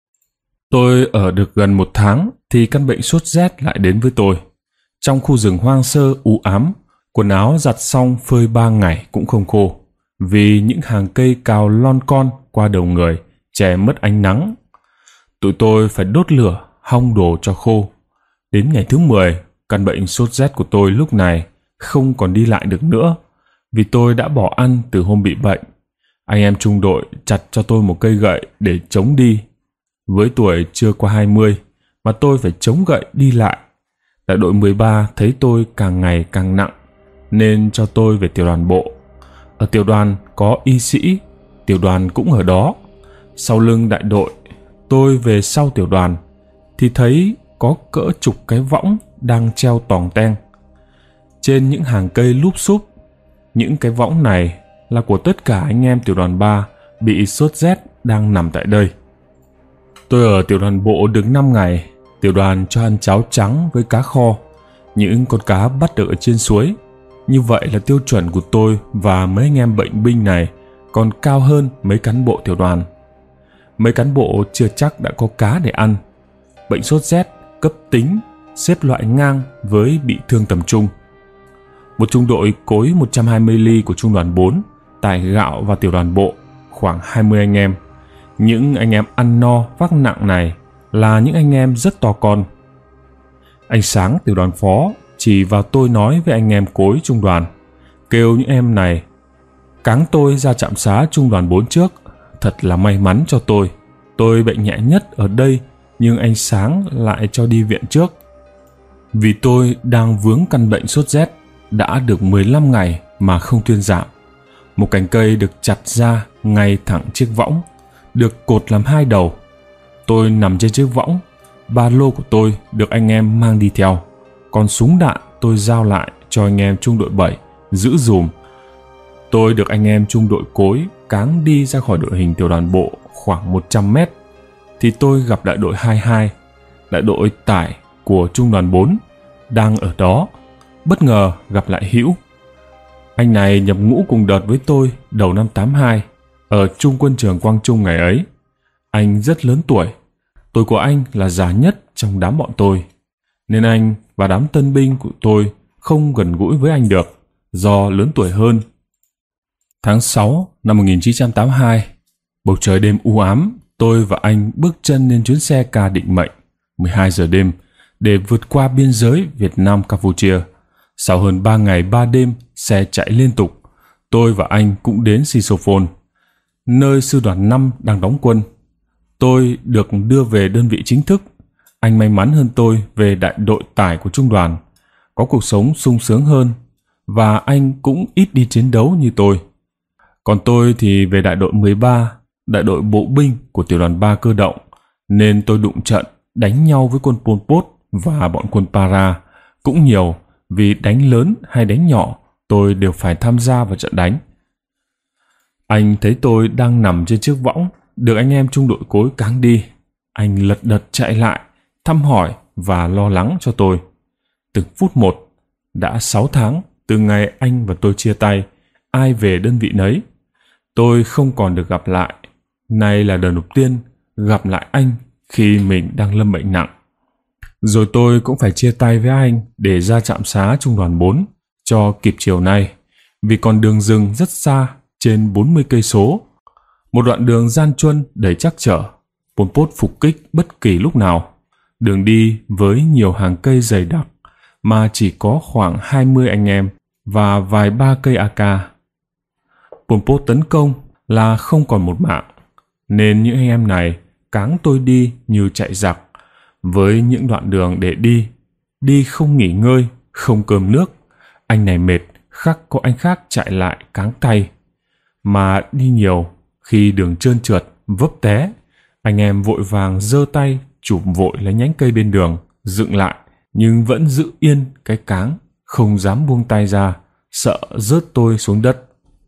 Tôi ở được gần một tháng thì căn bệnh sốt rét lại đến với tôi. Trong khu rừng hoang sơ u ám, quần áo giặt xong phơi ba ngày cũng không khô, vì những hàng cây cao lon con qua đầu người che mất ánh nắng. Tụi tôi phải đốt lửa hong đồ cho khô. Đến ngày thứ mười, căn bệnh sốt rét của tôi lúc này không còn đi lại được nữa, vì tôi đã bỏ ăn từ hôm bị bệnh. Anh em trung đội chặt cho tôi một cây gậy để chống đi. Với tuổi chưa qua hai mươi mà tôi phải chống gậy đi lại. Đại đội mười ba thấy tôi càng ngày càng nặng, nên cho tôi về tiểu đoàn bộ. Ở tiểu đoàn có y sĩ, tiểu đoàn cũng ở đó. Sau lưng đại đội, tôi về sau tiểu đoàn thì thấy có cỡ chục cái võng đang treo tòng teng trên những hàng cây lúp xúp. Những cái võng này là của tất cả anh em tiểu đoàn ba bị sốt rét đang nằm tại đây. Tôi ở tiểu đoàn bộ được năm ngày. Tiểu đoàn cho ăn cháo trắng với cá kho, những con cá bắt được ở trên suối. Như vậy là tiêu chuẩn của tôi và mấy anh em bệnh binh này còn cao hơn mấy cán bộ tiểu đoàn. Mấy cán bộ chưa chắc đã có cá để ăn. Bệnh sốt rét cấp tính xếp loại ngang với bị thương tầm trung. Một trung đội cối một trăm hai mươi ly của trung đoàn bốn tải gạo vào tiểu đoàn bộ, khoảng hai mươi anh em. Những anh em ăn no vác nặng này là những anh em rất to con. Anh Sáng, tiểu đoàn phó, chỉ vào tôi nói với anh em cối trung đoàn, kêu những em này cáng tôi ra trạm xá trung đoàn bốn trước. Thật là may mắn cho tôi. Tôi bệnh nhẹ nhất ở đây, nhưng anh Sáng lại cho đi viện trước. Vì tôi đang vướng căn bệnh sốt rét, đã được mười lăm ngày mà không thuyên giảm. Một cành cây được chặt ra ngay thẳng chiếc võng, được cột làm hai đầu. Tôi nằm trên chiếc võng, ba lô của tôi được anh em mang đi theo, còn súng đạn tôi giao lại cho anh em trung đội bảy giữ dùm. Tôi được anh em trung đội cối cáng đi ra khỏi đội hình tiểu đoàn bộ khoảng một trăm mét, thì tôi gặp đại đội hai mươi hai, đại đội tải của trung đoàn bốn, đang ở đó. Bất ngờ gặp lại Hữu. Anh này nhập ngũ cùng đợt với tôi đầu năm tám hai ở trung quân trường Quang Trung ngày ấy. Anh rất lớn tuổi, tuổi của anh là già nhất trong đám bọn tôi, nên anh và đám tân binh của tôi không gần gũi với anh được do lớn tuổi hơn. Tháng sáu năm một nghìn chín trăm tám mươi hai, bầu trời đêm u ám, tôi và anh bước chân lên chuyến xe ca định mệnh mười hai giờ đêm để vượt qua biên giới Việt Nam Campuchia. Sau hơn ba ngày ba đêm xe chạy liên tục, tôi và anh cũng đến Sisophon, nơi sư đoàn năm đang đóng quân. Tôi được đưa về đơn vị chính thức. Anh may mắn hơn tôi về đại đội tải của trung đoàn, có cuộc sống sung sướng hơn, và anh cũng ít đi chiến đấu như tôi. Còn tôi thì về đại đội mười ba, đại đội bộ binh của tiểu đoàn ba cơ động, nên tôi đụng trận đánh nhau với quân Pol Pot và bọn quân Para cũng nhiều, vì đánh lớn hay đánh nhỏ tôi đều phải tham gia vào trận đánh. Anh thấy tôi đang nằm trên chiếc võng được anh em trung đội cối cáng đi. Anh lật đật chạy lại thăm hỏi và lo lắng cho tôi. Từng phút một. Đã sáu tháng từ ngày anh và tôi chia tay, ai về đơn vị nấy. Tôi không còn được gặp lại. Nay là lần đầu tiên gặp lại anh khi mình đang lâm bệnh nặng. Rồi tôi cũng phải chia tay với anh để ra trạm xá trung đoàn bốn cho kịp chiều nay, vì còn đường rừng rất xa, trên bốn mươi cây số. Một đoạn đường gian truân đầy trắc trở, Pol Pot phục kích bất kỳ lúc nào. Đường đi với nhiều hàng cây dày đặc mà chỉ có khoảng hai mươi anh em và vài ba cây a ca. Pol Pot tấn công là không còn một mạng, nên những anh em này cáng tôi đi như chạy giặc, với những đoạn đường để đi, đi không nghỉ ngơi, không cơm nước. Anh này mệt, khắc có anh khác chạy lại cáng tay. Mà đi nhiều, khi đường trơn trượt, vấp té, anh em vội vàng giơ tay chụp vội lấy nhánh cây bên đường, dựng lại, nhưng vẫn giữ yên cái cáng, không dám buông tay ra, sợ rớt tôi xuống đất.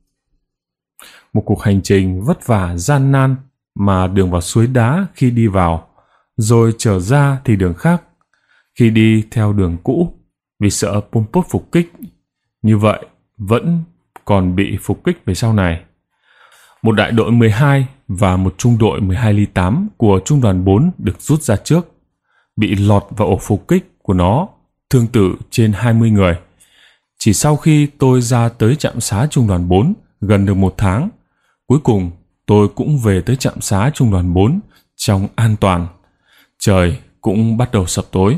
Một cuộc hành trình vất vả gian nan, mà đường vào suối đá khi đi vào, rồi trở ra thì đường khác, khi đi theo đường cũ, vì sợ Pol Pot phục kích. Như vậy vẫn còn bị phục kích về sau này. Một đại đội mười hai và một trung đội mười hai ly tám của trung đoàn bốn được rút ra trước, bị lọt vào ổ phục kích của nó, thương tử trên hai mươi người. Chỉ sau khi tôi ra tới trạm xá trung đoàn bốn gần được một tháng, cuối cùng tôi cũng về tới trạm xá trung đoàn bốn trong an toàn. Trời cũng bắt đầu sập tối.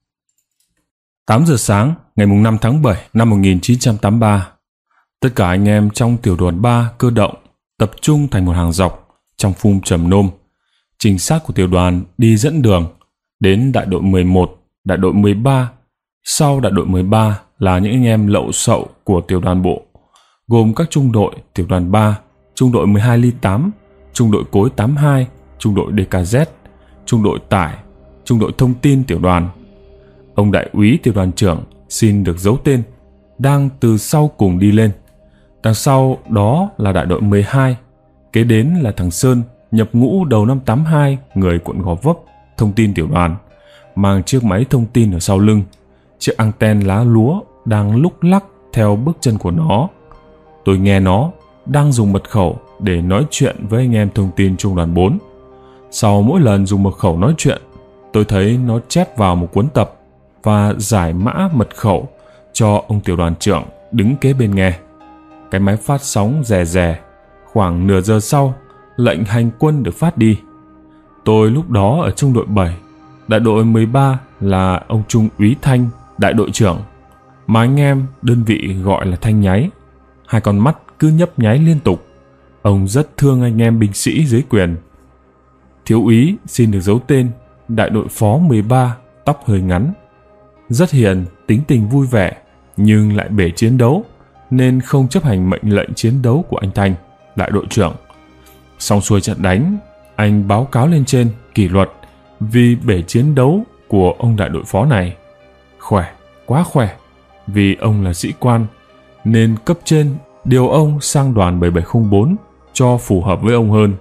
tám giờ sáng ngày năm tháng bảy năm một nghìn chín trăm tám mươi ba, tất cả anh em trong tiểu đoàn ba cơ động tập trung thành một hàng dọc trong phum trầm nôm. Trinh sát của tiểu đoàn đi dẫn đường đến đại đội mười một, đại đội mười ba. Sau đại đội mười ba là những anh em lậu sậu của tiểu đoàn bộ, gồm các trung đội tiểu đoàn ba, trung đội mười hai ly tám, trung đội cối tám mươi hai, trung đội đê ca dét, trung đội tải, trung đội thông tin tiểu đoàn. Ông đại úy tiểu đoàn trưởng xin được giấu tên, đang từ sau cùng đi lên. Đằng sau đó là đại đội mười hai, kế đến là thằng Sơn, nhập ngũ đầu năm tám hai, người quận Gò Vấp, thông tin tiểu đoàn, mang chiếc máy thông tin ở sau lưng. Chiếc anten lá lúa đang lúc lắc theo bước chân của nó. Tôi nghe nó đang dùng mật khẩu để nói chuyện với anh em thông tin trung đoàn bốn. Sau mỗi lần dùng mật khẩu nói chuyện, tôi thấy nó chép vào một cuốn tập và giải mã mật khẩu cho ông tiểu đoàn trưởng đứng kế bên nghe. Cái máy phát sóng rè rè. Khoảng nửa giờ sau, lệnh hành quân được phát đi. Tôi lúc đó ở trung đội bảy, đại đội mười ba là ông Trung úy Thanh, đại đội trưởng, mà anh em đơn vị gọi là Thanh Nháy. Hai con mắt cứ nhấp nháy liên tục. Ông rất thương anh em binh sĩ dưới quyền. Thiếu úy xin được giấu tên, đại đội phó mười ba, tóc hơi ngắn. Rất hiền, tính tình vui vẻ, nhưng lại bể chiến đấu, nên không chấp hành mệnh lệnh chiến đấu của anh Thanh, đại đội trưởng. Xong xuôi trận đánh, anh báo cáo lên trên kỷ luật vì bể chiến đấu của ông đại đội phó này. Khỏe, quá khỏe, vì ông là sĩ quan, nên cấp trên điều ông sang đoàn bảy bảy không bốn cho phù hợp với ông hơn.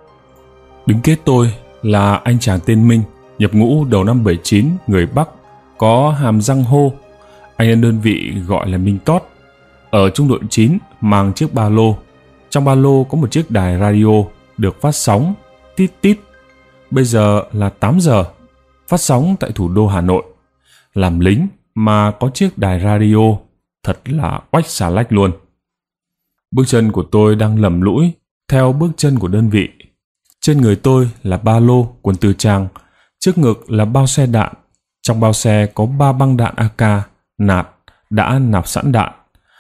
Đứng kế tôi là anh chàng tên Minh, nhập ngũ đầu năm bảy chín, người Bắc, có hàm răng hô. Anh em đơn vị gọi là Minh Tót. Ở trung đội chín mang chiếc ba lô. Trong ba lô có một chiếc đài radio được phát sóng tít tít. Bây giờ là tám giờ, phát sóng tại thủ đô Hà Nội. Làm lính mà có chiếc đài radio, thật là oách xà lách luôn. Bước chân của tôi đang lầm lũi theo bước chân của đơn vị. Trên người tôi là ba lô, quần tư trang, trước ngực là bao xe đạn. Trong bao xe có ba băng đạn a ca nạt đã nạp sẵn đạn,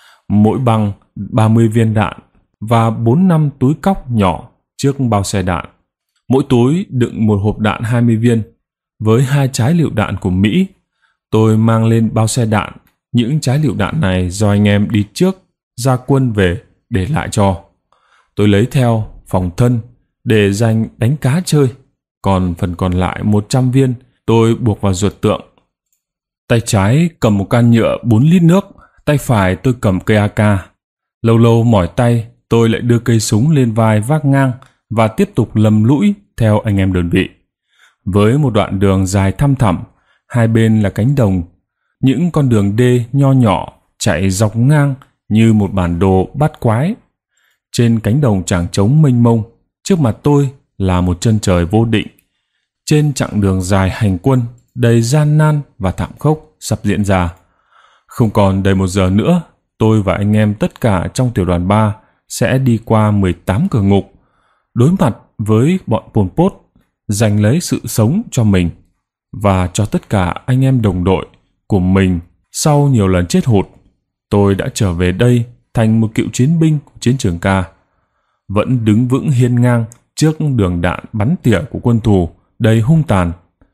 mỗi băng ba mươi viên đạn và bốn năm túi cóc nhỏ trước bao xe đạn. Mỗi túi đựng một hộp đạn hai mươi viên với hai trái lựu đạn của Mỹ. Tôi mang lên bao xe đạn những trái lựu đạn này do anh em đi trước ra quân về để lại cho. Tôi lấy theo phòng thân để dành đánh cá chơi, còn phần còn lại một trăm viên tôi buộc vào ruột tượng. Tay trái cầm một can nhựa bốn lít nước, tay phải tôi cầm cây a ca. Lâu lâu mỏi tay, tôi lại đưa cây súng lên vai vác ngang và tiếp tục lầm lũi theo anh em đơn vị. Với một đoạn đường dài thăm thẳm, hai bên là cánh đồng, những con đường đê nho nhỏ chạy dọc ngang như một bản đồ bát quái. Trên cánh đồng trảng trống mênh mông, trước mặt tôi là một chân trời vô định. Trên chặng đường dài hành quân đầy gian nan và thảm khốc sắp diễn ra. Không còn đầy một giờ nữa, tôi và anh em tất cả trong tiểu đoàn ba sẽ đi qua mười tám cửa ngục, đối mặt với bọn Pol Pot, giành lấy sự sống cho mình và cho tất cả anh em đồng đội của mình. Sau nhiều lần chết hụt, tôi đã trở về đây thành một cựu chiến binh của chiến trường Ca, vẫn đứng vững hiên ngang trước đường đạn bắn tỉa của quân thù đầy hung tàn.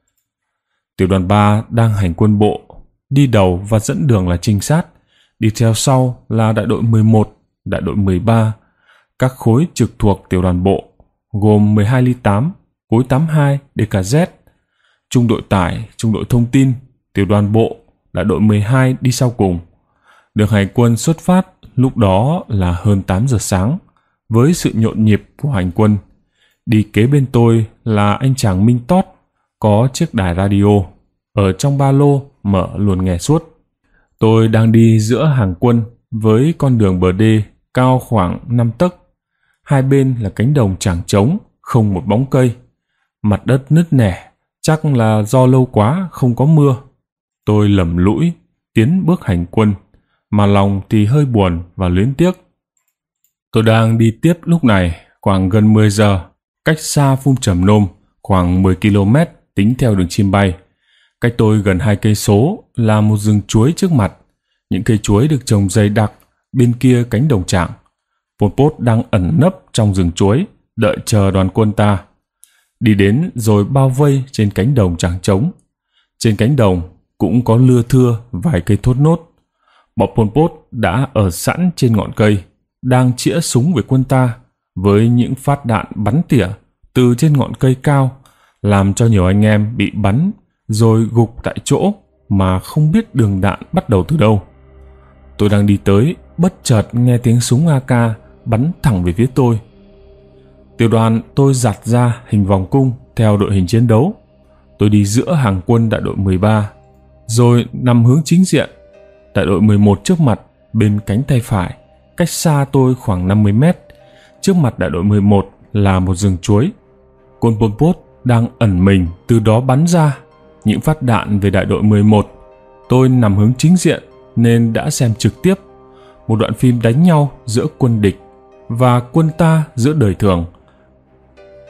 Tiểu đoàn ba đang hành quân bộ, đi đầu và dẫn đường là trinh sát, đi theo sau là đại đội mười một, đại đội mười ba, các khối trực thuộc tiểu đoàn bộ gồm mười hai ly tám, khối tám mươi hai đê ca dét, trung đội tải, trung đội thông tin, tiểu đoàn bộ, đại đội mười hai đi sau cùng. Đường hành quân xuất phát lúc đó là hơn tám giờ sáng, với sự nhộn nhịp của hành quân. Đi kế bên tôi là anh chàng Minh Tót, có chiếc đài radio, ở trong ba lô mở luôn nghe suốt. Tôi đang đi giữa hàng quân với con đường bờ đê cao khoảng năm tấc. Hai bên là cánh đồng trảng trống, không một bóng cây. Mặt đất nứt nẻ, chắc là do lâu quá không có mưa. Tôi lầm lũi, tiến bước hành quân, mà lòng thì hơi buồn và luyến tiếc. Tôi đang đi tiếp lúc này khoảng gần mười giờ, cách xa Phum Trầm Nôm khoảng mười ki lô mét tính theo đường chim bay. Cách tôi gần hai cây số là một rừng chuối trước mặt. Những cây chuối được trồng dày đặc bên kia cánh đồng trảng. Pol Pot đang ẩn nấp trong rừng chuối, đợi chờ đoàn quân ta. Đi đến rồi bao vây trên cánh đồng trảng trống. Trên cánh đồng cũng có lưa thưa vài cây thốt nốt. Bọn Pol Pot đã ở sẵn trên ngọn cây, đang chĩa súng về quân ta với những phát đạn bắn tỉa từ trên ngọn cây cao, làm cho nhiều anh em bị bắn rồi gục tại chỗ mà không biết đường đạn bắt đầu từ đâu. Tôi đang đi tới, bất chợt nghe tiếng súng a ca bắn thẳng về phía tôi. Tiểu đoàn tôi giặt ra hình vòng cung theo đội hình chiến đấu. Tôi đi giữa hàng quân đại đội mười ba, rồi nằm hướng chính diện. Đại đội mười một trước mặt, bên cánh tay phải, cách xa tôi khoảng năm mươi mét. Trước mặt đại đội mười một là một rừng chuối. Quân Pol Pot đang ẩn mình từ đó bắn ra những phát đạn về đại đội mười một. Tôi nằm hướng chính diện nên đã xem trực tiếp một đoạn phim đánh nhau giữa quân địch và quân ta giữa đời thường.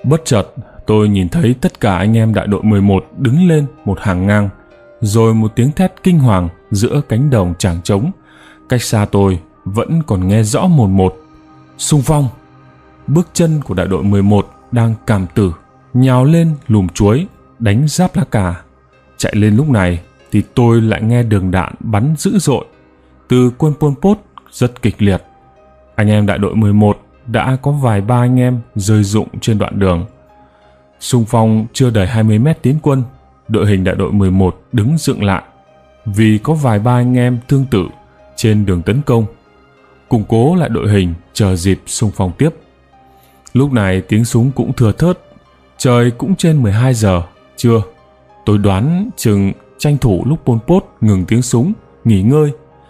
Bất chợt, tôi nhìn thấy tất cả anh em đại đội mười một đứng lên một hàng ngang, rồi một tiếng thét kinh hoàng giữa cánh đồng tràng trống. Cách xa tôi vẫn còn nghe rõ mồn một. Xung phong! Bước chân của đại đội mười một đang cảm tử, nhào lên lùm chuối, đánh giáp lá cà. Chạy lên lúc này thì tôi lại nghe đường đạn bắn dữ dội từ quân Pol Pot rất kịch liệt. Anh em đại đội mười một đã có vài ba anh em rơi rụng trên đoạn đường. Xung phong chưa đầy hai mươi mét tiến quân, đội hình đại đội mười một đứng dựng lại vì có vài ba anh em tương tự trên đường tấn công, củng cố lại đội hình chờ dịp xung phong tiếp. Lúc này tiếng súng cũng thưa thớt, trời cũng trên mười hai giờ trưa. Tôi đoán chừng tranh thủ lúc Pol Pot ngừng tiếng súng nghỉ ngơi.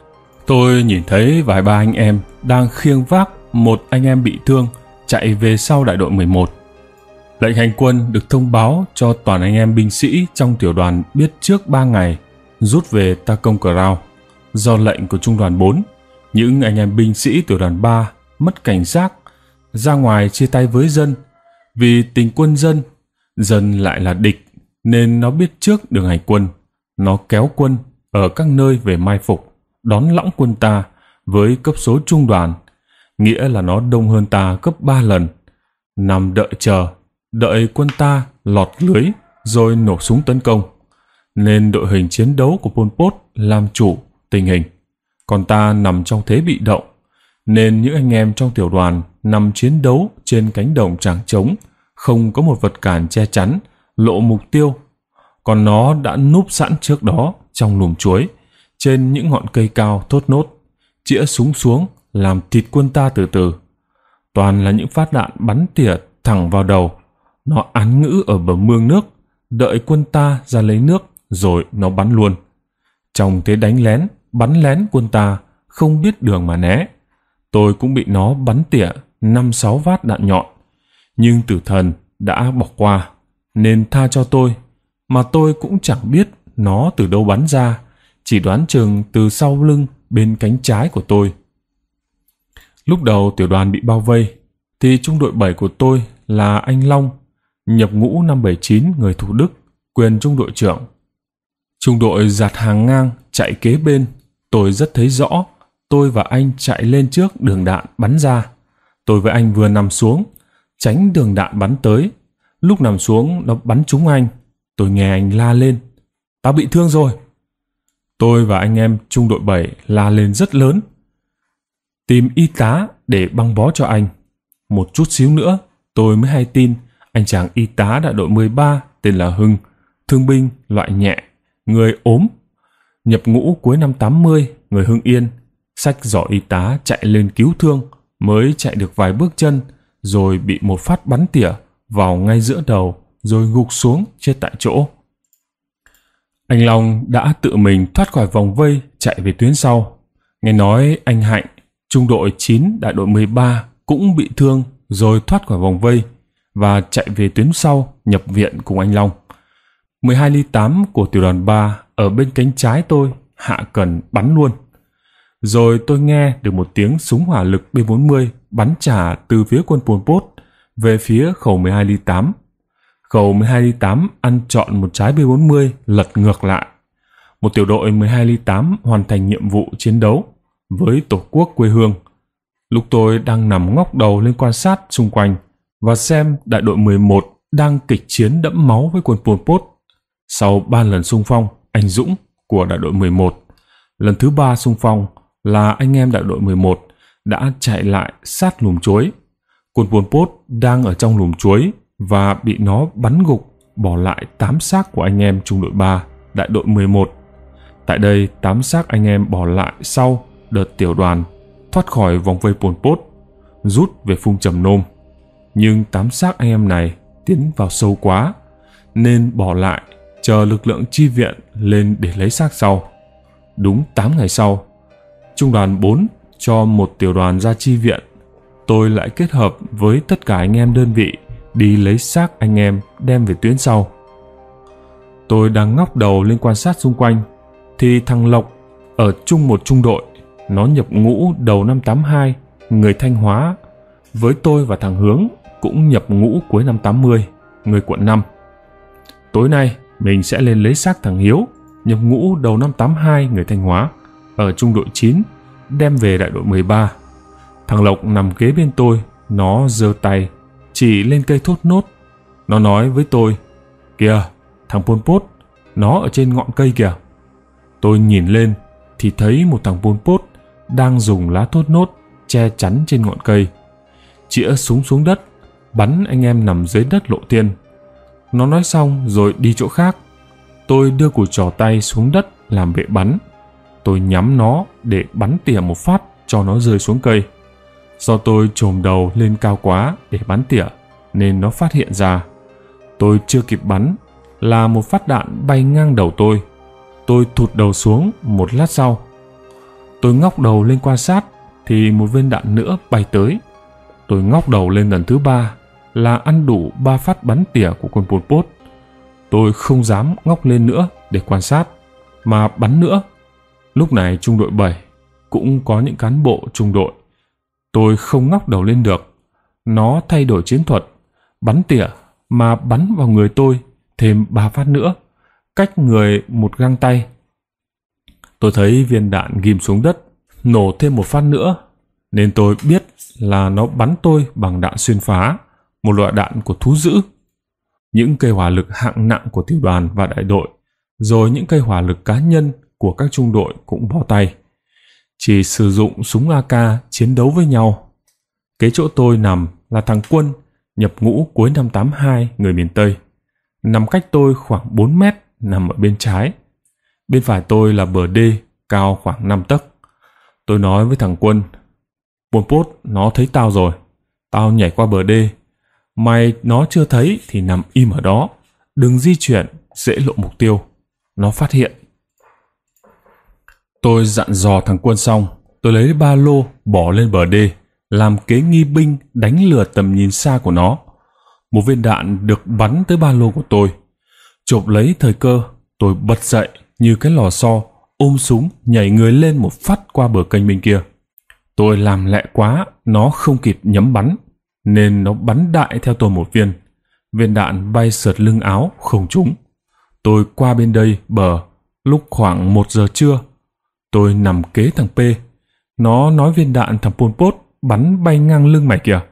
Tôi nhìn thấy vài ba anh em đang khiêng vác một anh em bị thương chạy về sau đại đội mười một. Lệnh hành quân được thông báo cho toàn anh em binh sĩ trong tiểu đoàn biết trước ba ngày rút về Ta Công Cờ Rao. Do lệnh của trung đoàn bốn, những anh em binh sĩ tiểu đoàn ba mất cảnh giác, ra ngoài chia tay với dân. Vì tình quân dân, dân lại là địch, nên nó biết trước đường hành quân. Nó kéo quân ở các nơi về mai phục, đón lõng quân ta với cấp số trung đoàn, nghĩa là nó đông hơn ta gấp ba lần. Nằm đợi chờ, đợi quân ta lọt lưới rồi nổ súng tấn công. Nên đội hình chiến đấu của Pol Pot làm chủ tình hình, còn ta nằm trong thế bị động. Nên những anh em trong tiểu đoàn nằm chiến đấu trên cánh đồng tràng trống, không có một vật cản che chắn, lộ mục tiêu. Còn nó đã núp sẵn trước đó trong lùm chuối, trên những ngọn cây cao thốt nốt, chĩa súng xuống làm thịt quân ta từ từ. Toàn là những phát đạn bắn tỉa thẳng vào đầu. Nó án ngữ ở bờ mương nước, đợi quân ta ra lấy nước rồi nó bắn luôn. Trong thế đánh lén, bắn lén quân ta không biết đường mà né. Tôi cũng bị nó bắn tỉa năm sáu phát đạn nhọn, nhưng tử thần đã bỏ qua nên tha cho tôi, mà tôi cũng chẳng biết nó từ đâu bắn ra, chỉ đoán chừng từ sau lưng bên cánh trái của tôi. Lúc đầu tiểu đoàn bị bao vây thì trung đội bảy của tôi là anh Long, nhập ngũ năm bảy chín người Thủ Đức, quyền trung đội trưởng. Trung đội giạt hàng ngang chạy kế bên. Tôi rất thấy rõ, tôi và anh chạy lên trước đường đạn bắn ra. Tôi với anh vừa nằm xuống, tránh đường đạn bắn tới. Lúc nằm xuống nó bắn trúng anh. Tôi nghe anh la lên: "Tao bị thương rồi!" Tôi và anh em trung đội bảy la lên rất lớn, tìm y tá để băng bó cho anh. Một chút xíu nữa tôi mới hay tin anh chàng y tá đại đội mười ba tên là Hưng, thương binh loại nhẹ, người ốm, nhập ngũ cuối năm tám mươi, người Hưng Yên, xách giỏ y tá chạy lên cứu thương, mới chạy được vài bước chân rồi bị một phát bắn tỉa vào ngay giữa đầu rồi gục xuống chết tại chỗ. Anh Long đã tự mình thoát khỏi vòng vây chạy về tuyến sau. Nghe nói anh Hạnh, trung đội chín đại đội mười ba cũng bị thương rồi thoát khỏi vòng vây và chạy về tuyến sau nhập viện cùng anh Long. mười hai ly tám của tiểu đoàn ba ở bên cánh trái tôi hạ cần bắn luôn. Rồi tôi nghe được một tiếng súng hỏa lực B bốn mươi bắn trả từ phía quân Pol Pot về phía khẩu mười hai ly tám. Khẩu mười hai ly tám ăn trọn một trái B bốn mươi lật ngược lại. Một tiểu đội mười hai ly tám hoàn thành nhiệm vụ chiến đấu với tổ quốc quê hương. Lúc tôi đang nằm ngóc đầu lên quan sát xung quanh và xem đại đội mười một đang kịch chiến đẫm máu với quân Pol Pot. Sau ba lần xung phong anh dũng của đại đội mười một, lần thứ ba xung phong là anh em đại đội mười một đã chạy lại sát lùm chuối. Quân Pol Pot đang ở trong lùm chuối và bị nó bắn gục, bỏ lại tám xác của anh em trung đội ba đại đội mười một. Tại đây, tám xác anh em bỏ lại sau đợt tiểu đoàn thoát khỏi vòng vây Pol Pot, rút về Phung Trầm Nôm. Nhưng tám xác anh em này tiến vào sâu quá nên bỏ lại chờ lực lượng chi viện lên để lấy xác sau. Đúng tám ngày sau, trung đoàn bốn cho một tiểu đoàn ra chi viện. Tôi lại kết hợp với tất cả anh em đơn vị đi lấy xác anh em đem về tuyến sau. Tôi đang ngóc đầu lên quan sát xung quanh thì thằng Lộc ở chung một trung đội, nó nhập ngũ đầu năm tám hai, người Thanh Hóa, với tôi và thằng Hướng cũng nhập ngũ cuối năm tám mươi, người quận năm. Tối nay mình sẽ lên lấy xác thằng Hiếu, nhập ngũ đầu năm tám hai, người Thanh Hóa, ở trung đội chín, đem về đại đội mười ba. Thằng Lộc nằm kế bên tôi, nó giơ tay chỉ lên cây thốt nốt. Nó nói với tôi: "Kìa, thằng Pol Pot, nó ở trên ngọn cây kìa." Tôi nhìn lên thì thấy một thằng Pol Pot đang dùng lá thốt nốt che chắn trên ngọn cây, chĩa súng xuống đất, bắn anh em nằm dưới đất lộ thiên. Nó nói xong rồi đi chỗ khác. Tôi đưa cùi trò tay xuống đất làm bệ bắn. Tôi nhắm nó để bắn tỉa một phát cho nó rơi xuống cây. Do tôi chồm đầu lên cao quá để bắn tỉa nên nó phát hiện ra. Tôi chưa kịp bắn là một phát đạn bay ngang đầu tôi. Tôi thụt đầu xuống một lát sau. Tôi ngóc đầu lên quan sát thì một viên đạn nữa bay tới. Tôi ngóc đầu lên lần thứ ba là ăn đủ ba phát bắn tỉa của quân Pol Pot. Tôi không dám ngóc lên nữa để quan sát mà bắn nữa. Lúc này trung đội bảy cũng có những cán bộ trung đội. Tôi không ngóc đầu lên được. Nó thay đổi chiến thuật, bắn tỉa mà bắn vào người tôi thêm ba phát nữa, cách người một găng tay. Tôi thấy viên đạn ghim xuống đất, nổ thêm một phát nữa, nên tôi biết là nó bắn tôi bằng đạn xuyên phá, một loại đạn của thú dữ. Những cây hỏa lực hạng nặng của tiểu đoàn và đại đội, rồi những cây hỏa lực cá nhân của các trung đội cũng bó tay, chỉ sử dụng súng a ca chiến đấu với nhau. Kế chỗ tôi nằm là thằng Quân, nhập ngũ cuối năm tám hai, người miền Tây, nằm cách tôi khoảng bốn mét, nằm ở bên trái. Bên phải tôi là bờ đê cao khoảng năm tấc. Tôi nói với thằng Quân: "Pol Pot nó thấy tao rồi, tao nhảy qua bờ đê. Mày nó chưa thấy thì nằm im ở đó, đừng di chuyển, dễ lộ mục tiêu, nó phát hiện." Tôi dặn dò thằng Quân xong, tôi lấy ba lô bỏ lên bờ đê, làm kế nghi binh đánh lừa tầm nhìn xa của nó. Một viên đạn được bắn tới ba lô của tôi. Chộp lấy thời cơ, tôi bật dậy như cái lò xo, ôm súng nhảy người lên một phát qua bờ kênh bên kia. Tôi làm lẹ quá, nó không kịp nhắm bắn, nên nó bắn đại theo tôi một viên. Viên đạn bay sượt lưng áo không trúng. Tôi qua bên đây bờ lúc khoảng một giờ trưa. Tôi nằm kế thằng P. Nó nói viên đạn thằng Pol Pot bắn bay ngang lưng mày kìa.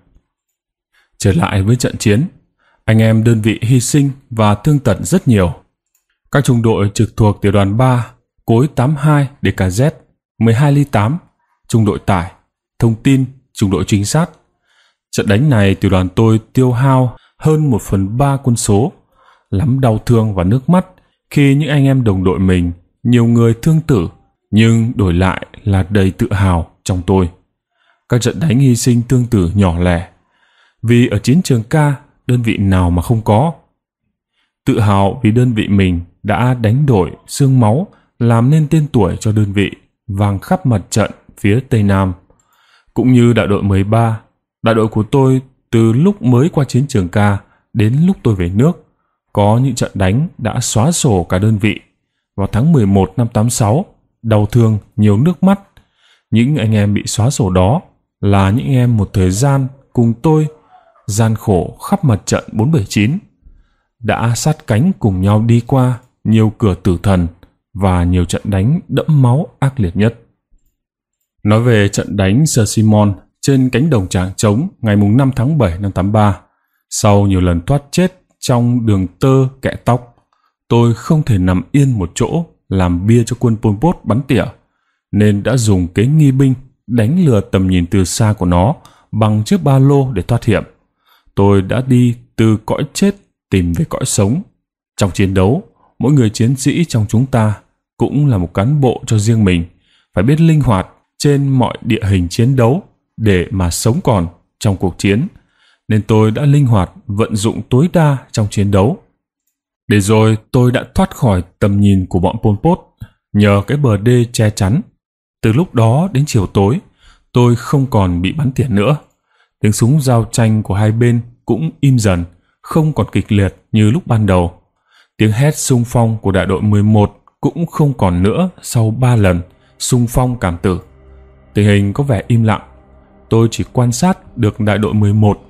Trở lại với trận chiến, anh em đơn vị hy sinh và thương tật rất nhiều. Các trung đội trực thuộc tiểu đoàn ba, cối tám hai đê ca Z, mười hai ly tám, trung đội tải, thông tin, trung đội trinh sát. Trận đánh này tiểu đoàn tôi tiêu hao hơn một phần ba quân số, lắm đau thương và nước mắt khi những anh em đồng đội mình, nhiều người thương tử, nhưng đổi lại là đầy tự hào trong tôi. Các trận đánh hy sinh thương tử nhỏ lẻ, vì ở chiến trường ca, đơn vị nào mà không có. Tự hào vì đơn vị mình đã đánh đổi xương máu, làm nên tên tuổi cho đơn vị, vang khắp mặt trận phía Tây Nam. Cũng như đại đội mười ba, đại đội của tôi từ lúc mới qua chiến trường ca đến lúc tôi về nước, có những trận đánh đã xóa sổ cả đơn vị. Vào tháng mười một năm tám sáu, đau thương, nhiều nước mắt. Những anh em bị xóa sổ đó là những em một thời gian cùng tôi gian khổ khắp mặt trận bốn bảy chín, đã sát cánh cùng nhau đi qua nhiều cửa tử thần và nhiều trận đánh đẫm máu ác liệt nhất. Nói về trận đánh Sir Simon trên cánh đồng Tràng Trống ngày năm tháng bảy năm tám ba, sau nhiều lần thoát chết trong đường tơ kẹ tóc, tôi không thể nằm yên một chỗ làm bia cho quân Pol Pot bắn tỉa, nên đã dùng kế nghi binh đánh lừa tầm nhìn từ xa của nó bằng chiếc ba lô để thoát hiểm. Tôi đã đi từ cõi chết tìm về cõi sống. Trong chiến đấu, mỗi người chiến sĩ trong chúng ta cũng là một cán bộ cho riêng mình, phải biết linh hoạt trên mọi địa hình chiến đấu để mà sống còn trong cuộc chiến, nên tôi đã linh hoạt vận dụng tối đa trong chiến đấu. Để rồi tôi đã thoát khỏi tầm nhìn của bọn Pol Pot nhờ cái bờ đê che chắn. Từ lúc đó đến chiều tối, tôi không còn bị bắn tỉa nữa. Tiếng súng giao tranh của hai bên cũng im dần, không còn kịch liệt như lúc ban đầu. Tiếng hét xung phong của đại đội mười một cũng không còn nữa sau ba lần xung phong cảm tử. Tình hình có vẻ im lặng. Tôi chỉ quan sát được đại đội mười một,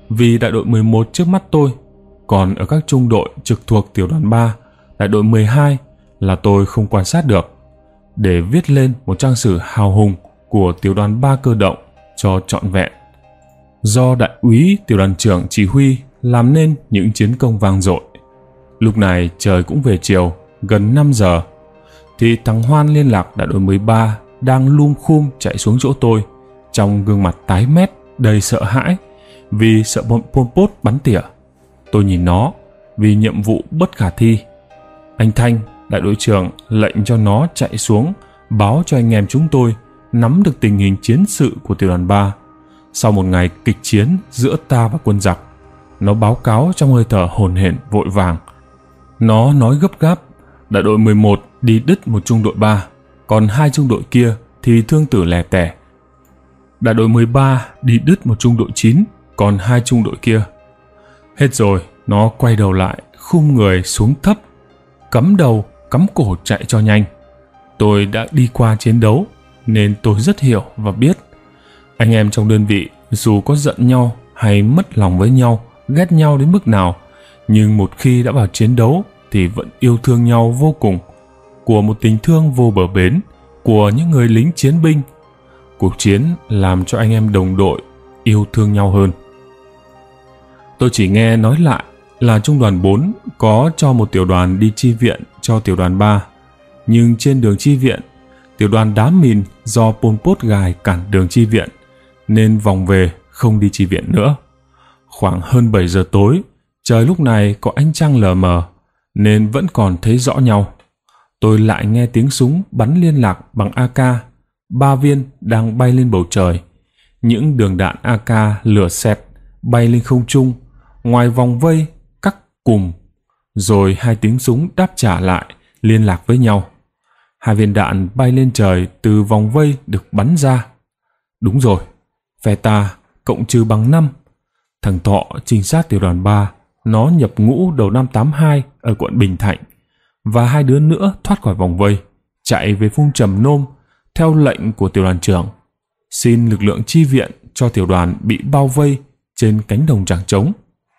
vì đại đội mười một trước mắt tôi, còn ở các trung đội trực thuộc tiểu đoàn ba, đại đội mười hai là tôi không quan sát được, để viết lên một trang sử hào hùng của tiểu đoàn ba cơ động cho trọn vẹn. Do đại úy tiểu đoàn trưởng chỉ huy làm nên những chiến công vang dội. Lúc này trời cũng về chiều, gần năm giờ, thì thằng Hoan liên lạc đại đội mười ba đang lum khum chạy xuống chỗ tôi, trong gương mặt tái mét đầy sợ hãi vì sợ bọn Pol Pot bắn tỉa. Tôi nhìn nó vì nhiệm vụ bất khả thi. Anh Thanh, đại đội trưởng, lệnh cho nó chạy xuống báo cho anh em chúng tôi nắm được tình hình chiến sự của tiểu đoàn ba. Sau một ngày kịch chiến giữa ta và quân giặc, nó báo cáo trong hơi thở hổn hển vội vàng. Nó nói gấp gáp, đại đội mười một đi đứt một trung đội ba, còn hai trung đội kia thì thương tử lẻ tẻ. Đại đội mười ba đi đứt một trung đội chín, còn hai trung đội kia. Hết rồi, nó quay đầu lại, khum người xuống thấp, cắm đầu, cắm cổ chạy cho nhanh. Tôi đã đi qua chiến đấu, nên tôi rất hiểu và biết. Anh em trong đơn vị dù có giận nhau hay mất lòng với nhau, ghét nhau đến mức nào, nhưng một khi đã vào chiến đấu thì vẫn yêu thương nhau vô cùng, của một tình thương vô bờ bến, của những người lính chiến binh. Cuộc chiến làm cho anh em đồng đội yêu thương nhau hơn. Tôi chỉ nghe nói lại là trung đoàn bốn có cho một tiểu đoàn đi chi viện cho tiểu đoàn ba, nhưng trên đường chi viện, tiểu đoàn đá mìn do Pol Pot gài cản đường chi viện, nên vòng về không đi chi viện nữa. Khoảng hơn bảy giờ tối, trời lúc này có ánh trăng lờ mờ, nên vẫn còn thấy rõ nhau. Tôi lại nghe tiếng súng bắn liên lạc bằng a ca, ba viên đang bay lên bầu trời. Những đường đạn a ca lửa xẹt bay lên không trung, ngoài vòng vây cắt cùm, rồi hai tiếng súng đáp trả lại liên lạc với nhau. Hai viên đạn bay lên trời từ vòng vây được bắn ra. Đúng rồi, phe ta cộng trừ bằng năm. Thằng Thọ trinh sát tiểu đoàn ba, nó nhập ngũ đầu năm tám hai ở quận Bình Thạnh, và hai đứa nữa thoát khỏi vòng vây, chạy về Phung Trầm Nôm theo lệnh của tiểu đoàn trưởng, xin lực lượng chi viện cho tiểu đoàn bị bao vây trên cánh đồng trảng trống.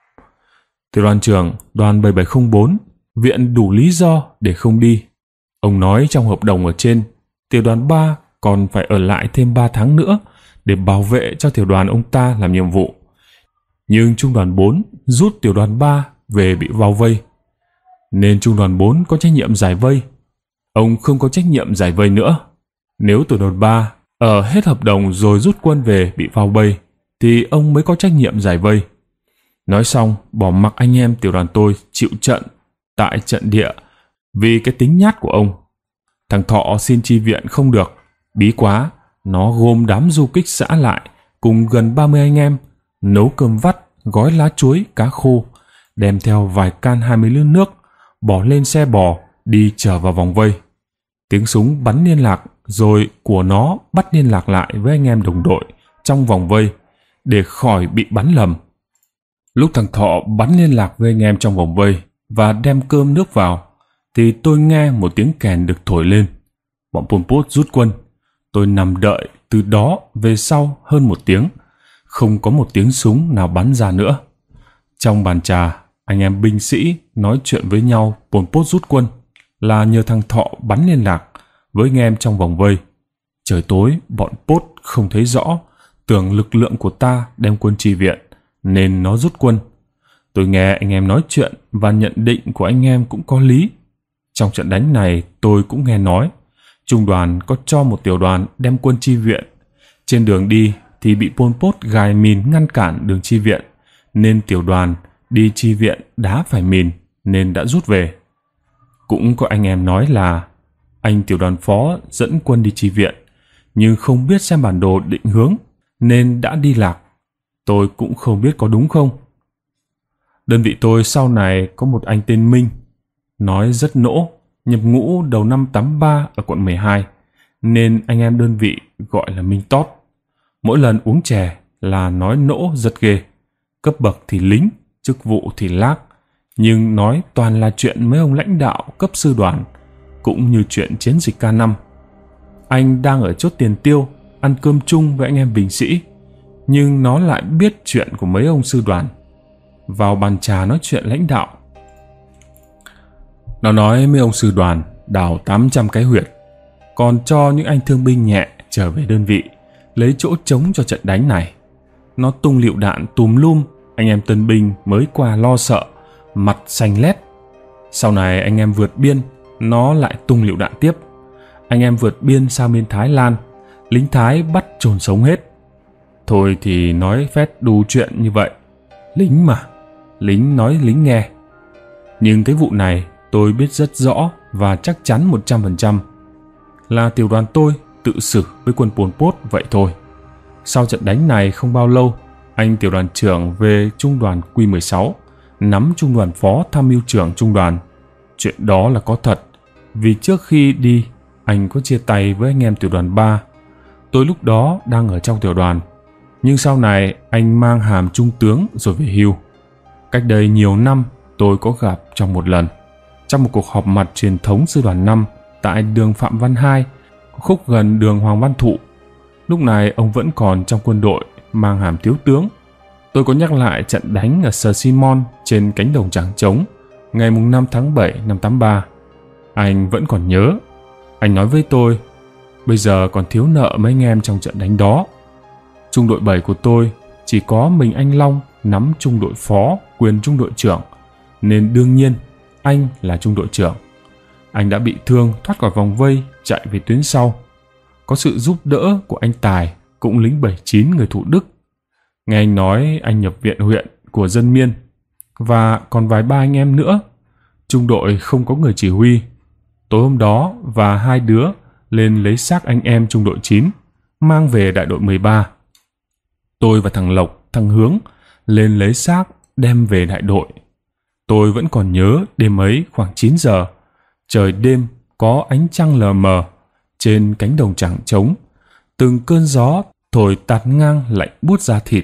Tiểu đoàn trưởng đoàn bảy bảy không bốn viện đủ lý do để không đi. Ông nói trong hợp đồng ở trên, tiểu đoàn ba còn phải ở lại thêm ba tháng nữa để bảo vệ cho tiểu đoàn ông ta làm nhiệm vụ. Nhưng trung đoàn bốn rút tiểu đoàn ba về bị bao vây, nên trung đoàn bốn có trách nhiệm giải vây. Ông không có trách nhiệm giải vây nữa. Nếu tiểu đoàn ba ở hết hợp đồng rồi rút quân về bị bao vây, thì ông mới có trách nhiệm giải vây. Nói xong, bỏ mặc anh em tiểu đoàn tôi chịu trận tại trận địa vì cái tính nhát của ông. Thằng Thọ xin chi viện không được, bí quá, nó gom đám du kích xã lại cùng gần ba mươi anh em, nấu cơm vắt, gói lá chuối, cá khô, đem theo vài can hai mươi lít nước, bỏ lên xe bò đi trở vào vòng vây. Tiếng súng bắn liên lạc, rồi của nó bắt liên lạc lại với anh em đồng đội trong vòng vây để khỏi bị bắn lầm. Lúc thằng Thọ bắn liên lạc với anh em trong vòng vây và đem cơm nước vào, thì tôi nghe một tiếng kèn được thổi lên. Bọn Pol Pot rút quân. Tôi nằm đợi từ đó về sau hơn một tiếng, không có một tiếng súng nào bắn ra nữa. Trong bàn trà, anh em binh sĩ nói chuyện với nhau Pol Pot rút quân là nhờ thằng Thọ bắn liên lạc với anh em trong vòng vây. Trời tối, bọn Pot không thấy rõ, tưởng lực lượng của ta đem quân chi viện, nên nó rút quân. Tôi nghe anh em nói chuyện và nhận định của anh em cũng có lý. Trong trận đánh này tôi cũng nghe nói trung đoàn có cho một tiểu đoàn đem quân chi viện. Trên đường đi thì bị Pol Pot gài mìn ngăn cản đường chi viện, nên tiểu đoàn đi chi viện đá phải mìn nên đã rút về. Cũng có anh em nói là anh tiểu đoàn phó dẫn quân đi chi viện, nhưng không biết xem bản đồ định hướng nên đã đi lạc. Tôi cũng không biết có đúng không. Đơn vị tôi sau này có một anh tên Minh, nói rất nỗ, nhập ngũ đầu năm tám ba ở quận mười hai, nên anh em đơn vị gọi là Minh Tót. Mỗi lần uống chè là nói nỗ rất ghê, cấp bậc thì lính, chức vụ thì lác, nhưng nói toàn là chuyện mấy ông lãnh đạo cấp sư đoàn, cũng như chuyện chiến dịch K năm. Anh đang ở chốt tiền tiêu, ăn cơm chung với anh em binh sĩ, nhưng nó lại biết chuyện của mấy ông sư đoàn. Vào bàn trà nói chuyện lãnh đạo. Nó nói mấy ông sư đoàn đào tám trăm cái huyệt, còn cho những anh thương binh nhẹ trở về đơn vị, lấy chỗ trống cho trận đánh này. Nó tung lựu đạn tùm lum, anh em tân binh mới qua lo sợ, mặt xanh lét. Sau này anh em vượt biên, nó lại tung lựu đạn tiếp. Anh em vượt biên sang bên Thái Lan, lính Thái bắt chôn sống hết. Thôi thì nói phét đủ chuyện như vậy. Lính mà, lính nói lính nghe. Nhưng cái vụ này tôi biết rất rõ và chắc chắn một trăm phần trăm là tiểu đoàn tôi tự xử với quân Pol Pot vậy thôi. Sau trận đánh này không bao lâu, anh tiểu đoàn trưởng về trung đoàn Q mười sáu, nắm trung đoàn phó tham mưu trưởng trung đoàn. Chuyện đó là có thật, vì trước khi đi, anh có chia tay với anh em tiểu đoàn ba. Tôi lúc đó đang ở trong tiểu đoàn, nhưng sau này anh mang hàm trung tướng rồi về hưu. Cách đây nhiều năm, tôi có gặp trong một lần, trong một cuộc họp mặt truyền thống sư đoàn năm tại đường Phạm Văn Hai, khúc gần đường Hoàng Văn Thụ. Lúc này ông vẫn còn trong quân đội, mang hàm thiếu tướng. Tôi có nhắc lại trận đánh ở Sờ Simon trên cánh đồng Trảng Trống ngày năm tháng bảy năm tám ba. Anh vẫn còn nhớ. Anh nói với tôi, bây giờ còn thiếu nợ mấy anh em trong trận đánh đó. Trung đội bảy của tôi chỉ có mình anh Long nắm trung đội phó quyền trung đội trưởng, nên đương nhiên anh là trung đội trưởng. Anh đã bị thương thoát khỏi vòng vây, chạy về tuyến sau. Có sự giúp đỡ của anh Tài, cũng lính bảy chín người Thủ Đức. Nghe anh nói anh nhập viện huyện của Dân Miên, và còn vài ba anh em nữa. Trung đội không có người chỉ huy. Tối hôm đó và hai đứa lên lấy xác anh em trung đội chín, mang về đại đội mười ba. Tôi và thằng Lộc, thằng Hướng lên lấy xác đem về đại đội. Tôi vẫn còn nhớ đêm ấy khoảng chín giờ, trời đêm có ánh trăng lờ mờ trên cánh đồng Trảng Trống, từng cơn gió thổi tạt ngang lạnh buốt da thịt.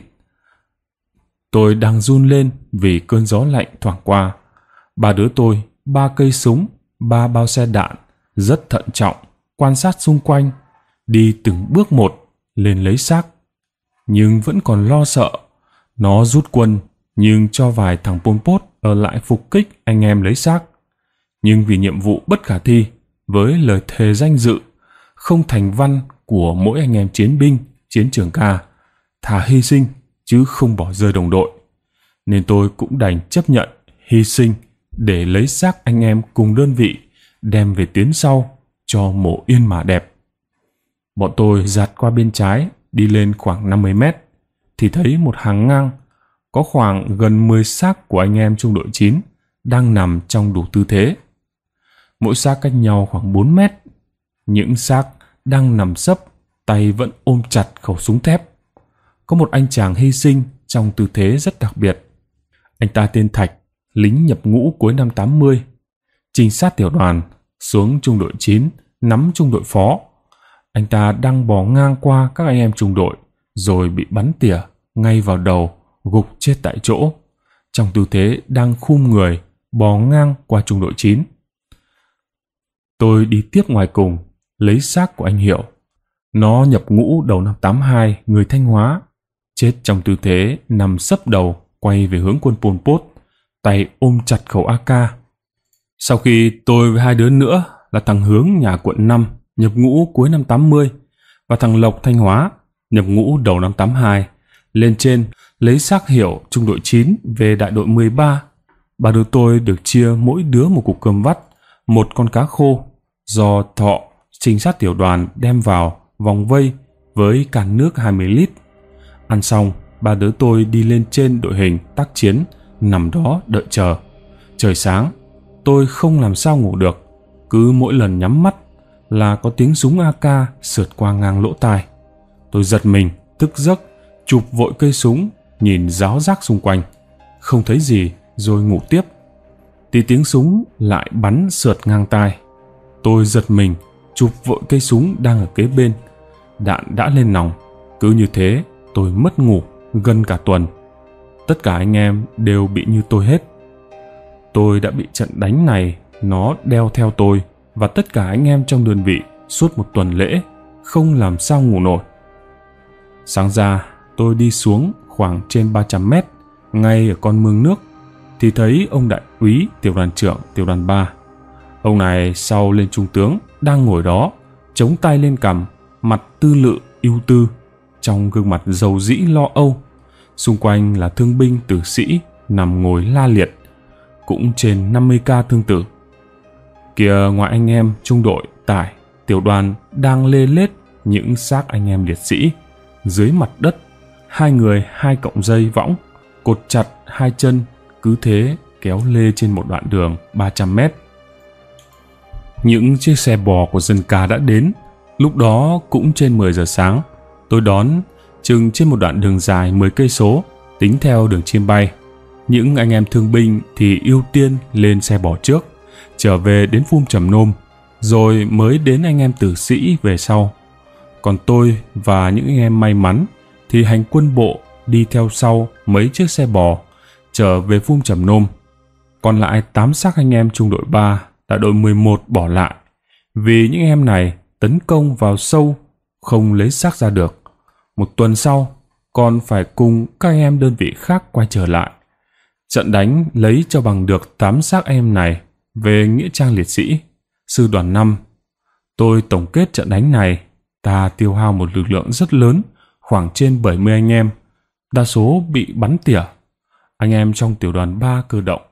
Tôi đang run lên vì cơn gió lạnh thoảng qua. Ba đứa tôi, ba cây súng, ba bao xe đạn, rất thận trọng, quan sát xung quanh, đi từng bước một lên lấy xác. Nhưng vẫn còn lo sợ. Nó rút quân, nhưng cho vài thằng Pol Pot ở lại phục kích anh em lấy xác. Nhưng vì nhiệm vụ bất khả thi, với lời thề danh dự, không thành văn của mỗi anh em chiến binh, chiến trường ca, thà hy sinh chứ không bỏ rơi đồng đội, nên tôi cũng đành chấp nhận hy sinh để lấy xác anh em cùng đơn vị đem về tuyến sau cho mộ yên mà đẹp. Bọn tôi dạt qua bên trái, đi lên khoảng năm mươi mét, thì thấy một hàng ngang, có khoảng gần mười xác của anh em trung đội chín đang nằm trong đủ tư thế. Mỗi xác cách nhau khoảng bốn mét. Những xác đang nằm sấp, tay vẫn ôm chặt khẩu súng thép. Có một anh chàng hy sinh trong tư thế rất đặc biệt. Anh ta tên Thạch, lính nhập ngũ cuối năm tám mươi, trinh sát tiểu đoàn, xuống trung đội chín, nắm trung đội phó. Anh ta đang bò ngang qua các anh em trung đội, rồi bị bắn tỉa ngay vào đầu, gục chết tại chỗ, trong tư thế đang khum người, bò ngang qua trung đội chín. Tôi đi tiếp ngoài cùng, lấy xác của anh Hiệu. Nó nhập ngũ đầu năm tám hai, người Thanh Hóa, chết trong tư thế nằm sấp đầu, quay về hướng quân Pol Pot, tay ôm chặt khẩu a ca. Sau khi tôi với hai đứa nữa là thằng Hướng nhà quận năm, nhập ngũ cuối năm tám mươi, và thằng Lộc Thanh Hóa, nhập ngũ đầu năm tám hai, lên trên lấy xác Hiểu trung đội chín về đại đội mười ba. Ba đứa tôi được chia mỗi đứa một cục cơm vắt, một con cá khô, do Thọ, trinh sát tiểu đoàn đem vào vòng vây với can nước hai mươi lít. Ăn xong, ba đứa tôi đi lên trên đội hình tác chiến, nằm đó đợi chờ. Trời sáng, tôi không làm sao ngủ được, cứ mỗi lần nhắm mắt là có tiếng súng a ca sượt qua ngang lỗ tai. Tôi giật mình, thức giấc, chụp vội cây súng, nhìn ráo rác xung quanh, không thấy gì rồi ngủ tiếp. Thì tiếng súng lại bắn sượt ngang tai. Tôi giật mình, chụp vội cây súng đang ở kế bên. Đạn đã lên nòng. Cứ như thế, tôi mất ngủ gần cả tuần. Tất cả anh em đều bị như tôi hết. Tôi đã bị trận đánh này nó đeo theo tôi và tất cả anh em trong đơn vị suốt một tuần lễ, không làm sao ngủ nổi. Sáng ra, tôi đi xuống khoảng trên ba trăm mét, ngay ở con mương nước, thì thấy ông đại úy tiểu đoàn trưởng tiểu đoàn ba. Ông này sau lên trung tướng đang ngồi đó, chống tay lên cằm, mặt tư lự ưu tư, trong gương mặt dầu dĩ lo âu. Xung quanh là thương binh tử sĩ nằm ngồi la liệt, cũng trên năm mươi ca thương tử. Kìa, ngoài anh em trung đội tải, tiểu đoàn đang lê lết những xác anh em liệt sĩ. Dưới mặt đất, hai người hai cọng dây võng cột chặt hai chân, cứ thế kéo lê trên một đoạn đường ba trăm mét. Những chiếc xe bò của dân ca đã đến. Lúc đó cũng trên mười giờ sáng. Tôi đón chừng trên một đoạn đường dài mười cây số, tính theo đường chim bay. Những anh em thương binh thì ưu tiên lên xe bò trước, trở về đến Phum Trầm Nôm, rồi mới đến anh em tử sĩ về sau. Còn tôi và những anh em may mắn thì hành quân bộ đi theo sau mấy chiếc xe bò, trở về Phum Trầm Nôm. Còn lại tám xác anh em trung đội ba đã đội mười một bỏ lại, vì những em này tấn công vào sâu, không lấy xác ra được. Một tuần sau, còn phải cùng các anh em đơn vị khác quay trở lại. Trận đánh lấy cho bằng được tám xác em này về nghĩa trang liệt sĩ, sư đoàn năm. Tôi tổng kết trận đánh này, ta tiêu hao một lực lượng rất lớn, khoảng trên bảy mươi anh em, đa số bị bắn tỉa. Anh em trong tiểu đoàn ba cơ động